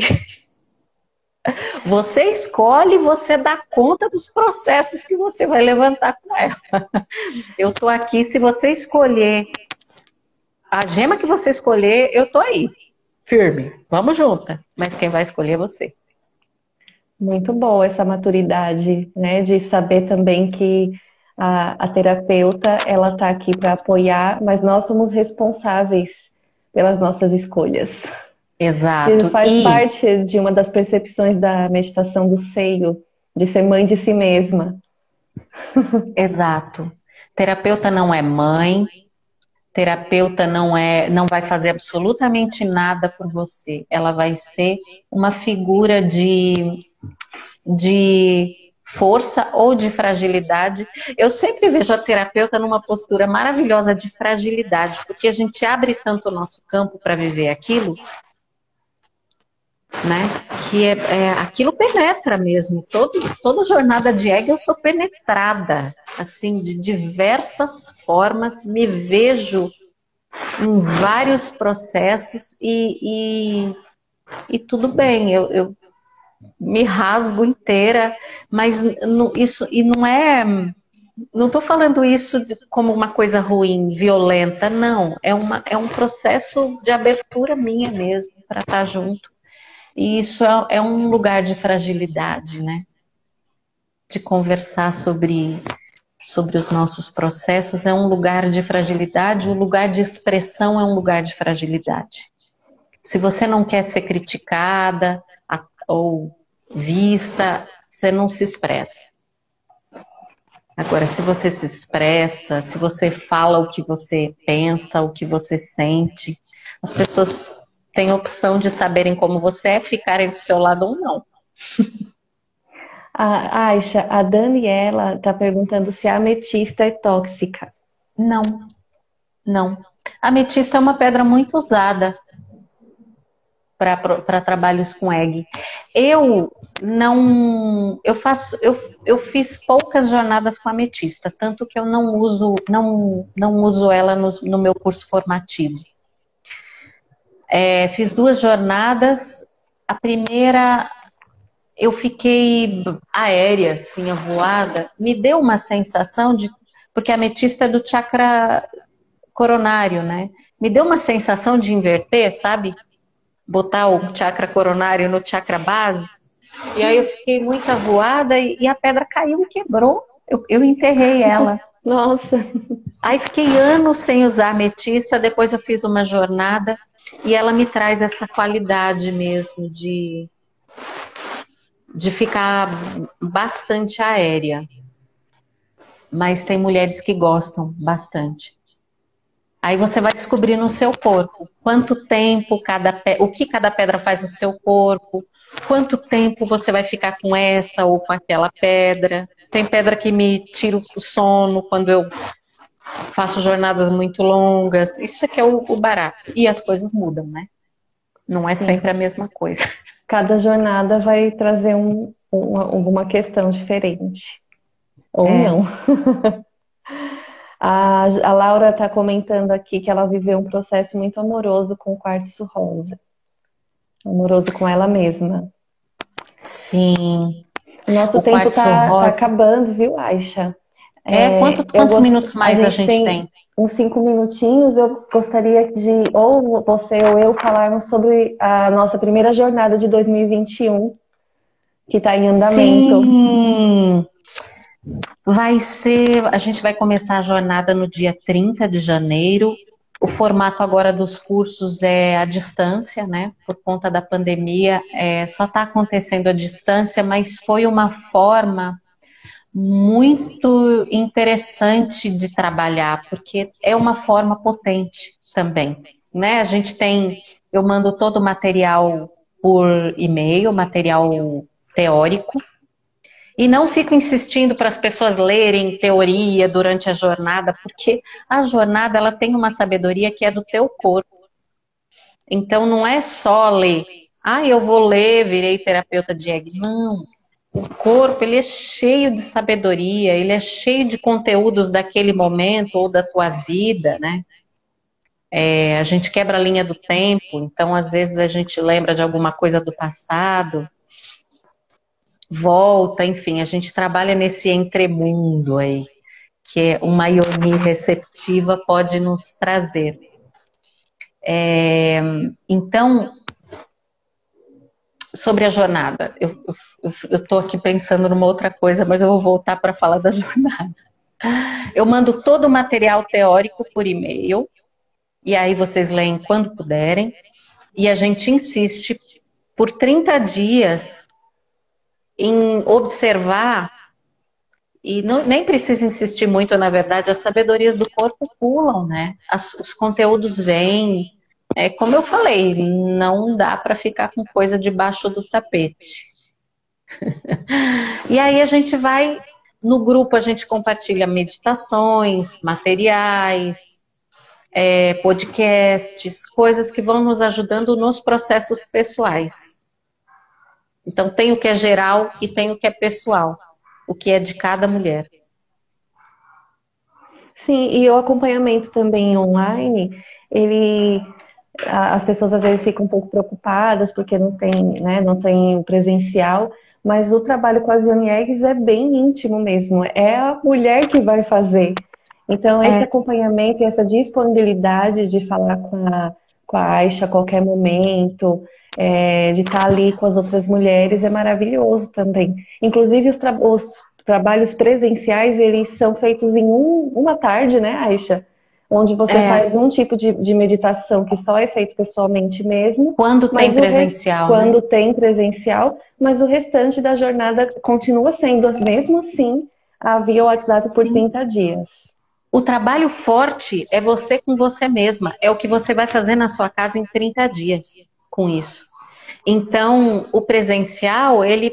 Você escolhe, você dá conta dos processos que você vai levantar com ela. Eu tô aqui, se você escolher a gema que você escolher, eu tô aí, firme. Vamos juntas, mas quem vai escolher é você. Muito boa essa maturidade, né, de saber também que a terapeuta, ela está aqui para apoiar, mas nós somos responsáveis pelas nossas escolhas. Que Exato. faz E, parte de uma das percepções da meditação do seio, de ser mãe de si mesma. exato. Terapeuta não é mãe, terapeuta não vai fazer absolutamente nada por você. Ela vai ser uma figura de força ou de fragilidade. Eu sempre vejo a terapeuta numa postura maravilhosa de fragilidade, porque a gente abre tanto o nosso campo para viver aquilo, né? Que aquilo penetra mesmo. Toda jornada de ego eu sou penetrada, assim, de diversas formas, me vejo em vários processos e tudo bem, eu me rasgo inteira, mas isso e não é. Não estou falando isso como uma coisa ruim, violenta, não. É um processo de abertura minha mesmo, para estar junto. E isso é um lugar de fragilidade, né? De conversar sobre os nossos processos é um lugar de fragilidade, o lugar de expressão é um lugar de fragilidade. Se você não quer ser criticada ou vista, você não se expressa. Agora, se você se expressa, se você fala o que você pensa, o que você sente, as pessoas têm a opção de saberem como você é, ficarem do seu lado ou não. A Aisha, a Daniela está perguntando se a ametista é tóxica. Não, não. A ametista é uma pedra muito usada para trabalhos com egg. Eu não, eu fiz poucas jornadas com ametista, tanto que eu não uso ela no meu curso formativo. Fiz 2 jornadas. A primeira eu fiquei aérea, assim, avoada. Me deu uma sensação de, porque a ametista é do chakra coronário, né? Me deu uma sensação de inverter, sabe? Botar o chakra coronário no chakra base. E aí eu fiquei muito avoada e a pedra caiu e quebrou. Eu enterrei ela. Nossa! Aí fiquei anos sem usar ametista, depois eu fiz uma jornada e ela me traz essa qualidade mesmo de ficar bastante aérea. Mas tem mulheres que gostam bastante. Aí você vai descobrir no seu corpo quanto tempo o que cada pedra faz no seu corpo, quanto tempo você vai ficar com essa ou com aquela pedra. Tem pedra que me tira o sono quando eu faço jornadas muito longas. Isso aqui é o barato. E as coisas mudam, né? Não é sempre a mesma coisa. Cada jornada vai trazer alguma questão diferente. Ou não. A Laura está comentando aqui que ela viveu um processo muito amoroso com o quartzo rosa. Amoroso com ela mesma. Sim. O nosso tempo tá acabando, viu, Aisha? Quantos minutos mais a gente tem? Uns 5 minutinhos. Eu gostaria de, ou você ou eu, falarmos sobre a nossa primeira jornada de 2021, que está em andamento. Sim! A gente vai começar a jornada no dia 30 de janeiro. O formato agora dos cursos é à distância, né? Por conta da pandemia, só está acontecendo à distância, mas foi uma forma muito interessante de trabalhar, porque é uma forma potente também, né? Eu mando todo o material por e-mail, material teórico, e não fico insistindo para as pessoas lerem teoria durante a jornada, porque a jornada ela tem uma sabedoria que é do teu corpo. Então não é só ler. Eu vou ler, virei terapeuta de egg. Não. O corpo, ele é cheio de sabedoria, ele é cheio de conteúdos daquele momento ou da tua vida, né? A gente quebra a linha do tempo, então às vezes a gente lembra de alguma coisa do passado, volta, enfim, a gente trabalha nesse entremundo aí, que uma Yoni receptiva pode nos trazer. Então, sobre a jornada. Eu estou aqui pensando numa outra coisa, mas eu vou voltar para falar da jornada. Eu mando todo o material teórico por e-mail, e aí vocês leem quando puderem, e a gente insiste por 30 dias em observar, e nem precisa insistir muito, na verdade, as sabedorias do corpo pulam, né? Os conteúdos vêm. Como eu falei, não dá para ficar com coisa debaixo do tapete. E aí a gente vai, no grupo a gente compartilha meditações, materiais, podcasts, coisas que vão nos ajudando nos processos pessoais. Então tem o que é geral e tem o que é pessoal, o que é de cada mulher. Sim, e o acompanhamento também online, as pessoas às vezes ficam um pouco preocupadas porque não tem, né, não tem presencial, mas o trabalho com as Yoni Eggs é bem íntimo mesmo, é a mulher que vai fazer. Então esse acompanhamento e essa disponibilidade de falar com a Aisha a qualquer momento, de estar ali com as outras mulheres é maravilhoso também. Inclusive os trabalhos presenciais, eles são feitos em uma tarde, né, Aisha? Onde você faz um tipo de meditação que só é feito pessoalmente mesmo. Quando tem presencial. Quando tem presencial, mas o restante da jornada continua sendo, mesmo assim, via WhatsApp por 30 dias. O trabalho forte é você com você mesma. É o que você vai fazer na sua casa em 30 dias com isso. Então, o presencial, ele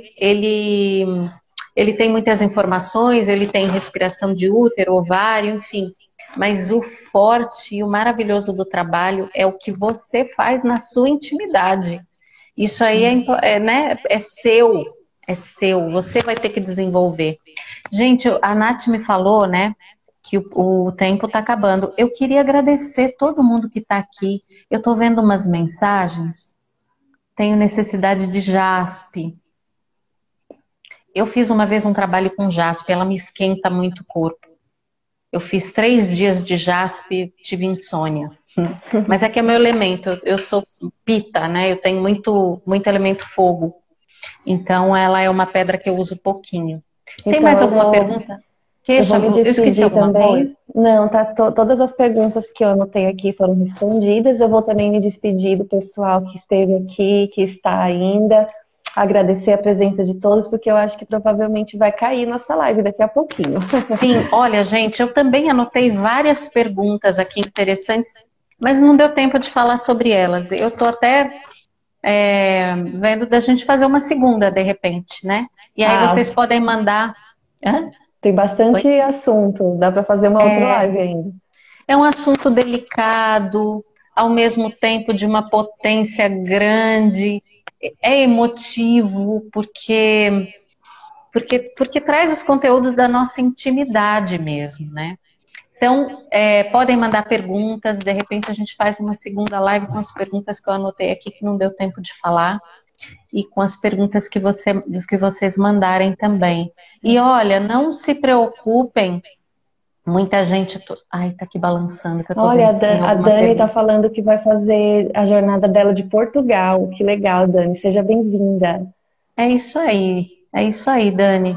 tem muitas informações, ele tem respiração de útero, ovário, enfim. Mas o forte e o maravilhoso do trabalho é o que você faz na sua intimidade. Isso aí é seu, você vai ter que desenvolver. Gente, a Nath me falou, né, que o tempo está acabando. Eu queria agradecer todo mundo que está aqui. Eu estou vendo umas mensagens. Tenho necessidade de jaspe. Eu fiz uma vez um trabalho com jaspe, ela me esquenta muito o corpo. Eu fiz 3 dias de jaspe, tive insônia. Mas é que é meu elemento, eu sou pita, né? Eu tenho muito elemento fogo. Então ela é uma pedra que eu uso pouquinho. Tem mais alguma pergunta? Eu esqueci alguma coisa? Não, tá, todas as perguntas que eu anotei aqui foram respondidas. Eu vou também me despedir do pessoal que esteve aqui, que está ainda. Agradecer a presença de todos, porque eu acho que provavelmente vai cair nossa live daqui a pouquinho. Sim, olha, gente, eu também anotei várias perguntas aqui interessantes, mas não deu tempo de falar sobre elas. Eu tô até vendo da gente fazer uma segunda, de repente, né? E aí vocês podem mandar... Hã? Tem bastante assunto, dá para fazer uma outra live ainda. É um assunto delicado, ao mesmo tempo de uma potência grande, é emotivo, porque traz os conteúdos da nossa intimidade mesmo, né? Então, podem mandar perguntas, de repente a gente faz uma segunda live com as perguntas que eu anotei aqui, que não deu tempo de falar, e com as perguntas que vocês mandarem também. E olha, não se preocupem, muita gente... Ai, tá aqui balançando, que eu tô olha, vendo se tem a Dani tá falando que vai fazer a jornada dela de Portugal. Que legal, Dani, seja bem-vinda. É isso aí, Dani.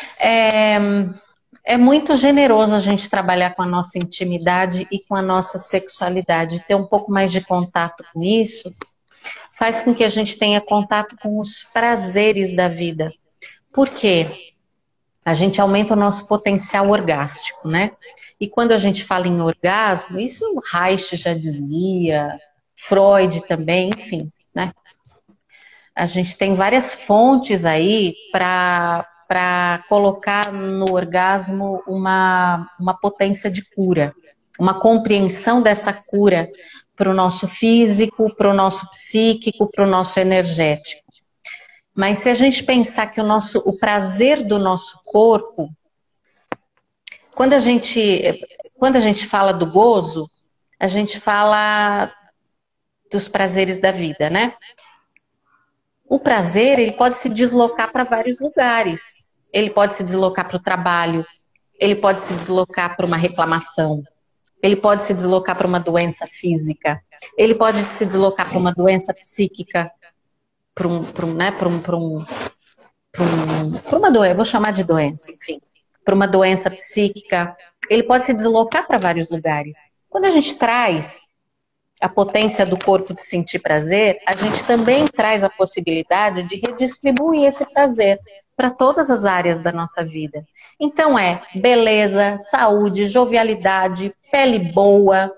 É muito generoso a gente trabalhar com a nossa intimidade e com a nossa sexualidade. Ter um pouco mais de contato com isso faz com que a gente tenha contato com os prazeres da vida. Por quê? A gente aumenta o nosso potencial orgástico, né? E quando a gente fala em orgasmo, isso Reich já dizia, Freud também, enfim, né? A gente tem várias fontes aí para colocar no orgasmo uma potência de cura, uma compreensão dessa cura para o nosso físico, para o nosso psíquico, para o nosso energético. Mas se a gente pensar que o prazer do nosso corpo, quando a gente fala do gozo, a gente fala dos prazeres da vida, né? O prazer, ele pode se deslocar para vários lugares. Ele pode se deslocar para o trabalho, ele pode se deslocar para uma reclamação, ele pode se deslocar para uma doença física, ele pode se deslocar para uma doença psíquica. para uma doença, vou chamar de doença, enfim, para uma doença psíquica, ele pode se deslocar para vários lugares. Quando a gente traz a potência do corpo de sentir prazer, a gente também traz a possibilidade de redistribuir esse prazer para todas as áreas da nossa vida. Então beleza, saúde, jovialidade, pele boa,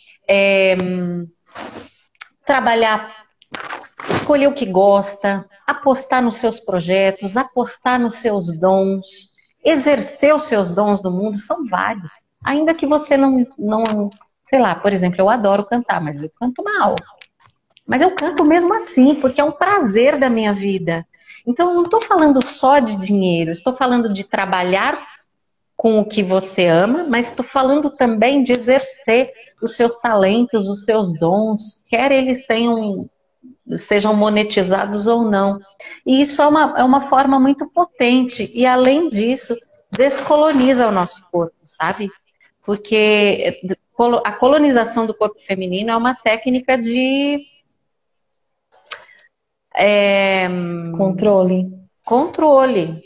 trabalhar, escolher o que gosta, apostar nos seus projetos, apostar nos seus dons, exercer os seus dons no mundo, são vários. Ainda que você não, sei lá, por exemplo, eu adoro cantar, mas eu canto mal. Mas eu canto mesmo assim, porque é um prazer da minha vida. Então, eu não estou falando só de dinheiro, estou falando de trabalhar com o que você ama, mas estou falando também de exercer os seus talentos, os seus dons, quer eles sejam monetizados ou não. E isso é uma forma muito potente. E, além disso, descoloniza o nosso corpo, sabe? Porque a colonização do corpo feminino é uma técnica de controle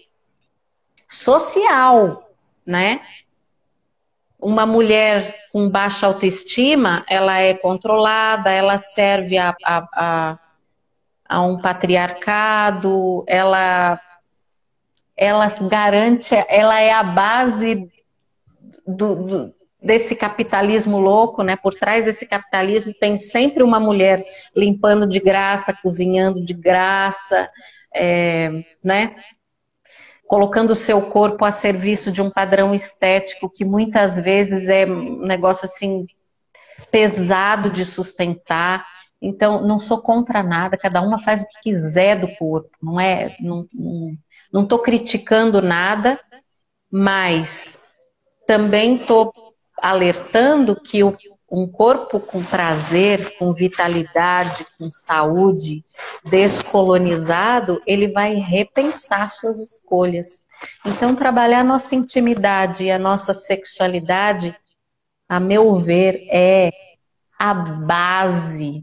social, né? Uma mulher com baixa autoestima, ela é controlada, ela serve a um patriarcado, ela garante, ela é a base desse capitalismo louco, né? Por trás desse capitalismo tem sempre uma mulher limpando de graça, cozinhando de graça, né? Colocando o seu corpo a serviço de um padrão estético que muitas vezes é um negócio assim pesado de sustentar. Então, não sou contra nada, cada uma faz o que quiser do corpo, não estou criticando nada, mas também estou alertando que um corpo com prazer, com vitalidade, com saúde, descolonizado, ele vai repensar suas escolhas. Então, trabalhar a nossa intimidade e a nossa sexualidade, a meu ver, é a base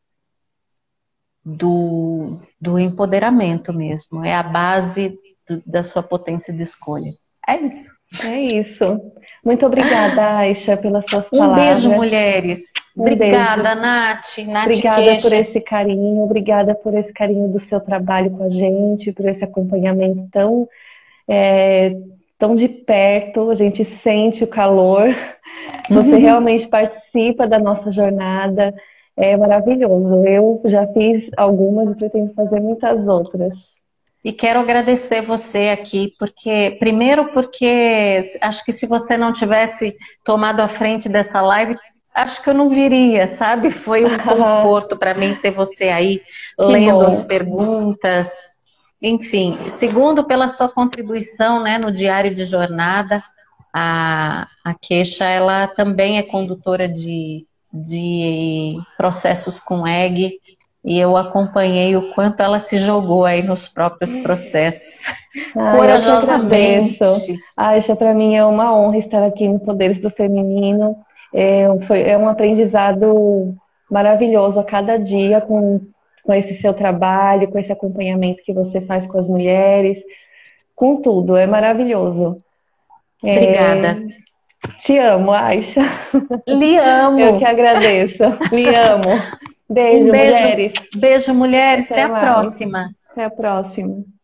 do empoderamento mesmo, é a base da sua potência de escolha. É isso. É isso. Muito obrigada, Aisha, pelas suas palavras. Um beijo, mulheres. Obrigada, beijo. Nath. Obrigada Queixa. por esse carinho, obrigada por esse carinho do seu trabalho com a gente, por esse acompanhamento tão de perto, a gente sente o calor, você realmente participa da nossa jornada, é maravilhoso. Eu já fiz algumas e pretendo fazer muitas outras. E quero agradecer você aqui, primeiro porque acho que se você não tivesse tomado a frente dessa live, acho que eu não viria, sabe? Foi um conforto para mim ter você aí lendo as perguntas. Enfim, segundo, pela sua contribuição, né, no Diário de Jornada, a Queixa, ela também é condutora de processos com EG, e eu acompanhei o quanto ela se jogou aí nos próprios processos. Corajosamente. Aisha, para mim é uma honra estar aqui no Poderes do Feminino. É um aprendizado maravilhoso a cada dia com esse seu trabalho, com esse acompanhamento que você faz com as mulheres, com tudo, é maravilhoso. Obrigada. Te amo, Aisha. Lhe amo. Eu que agradeço. Lhe amo. Beijo, mulheres. Beijo, mulheres. Até a próxima. Até a próxima.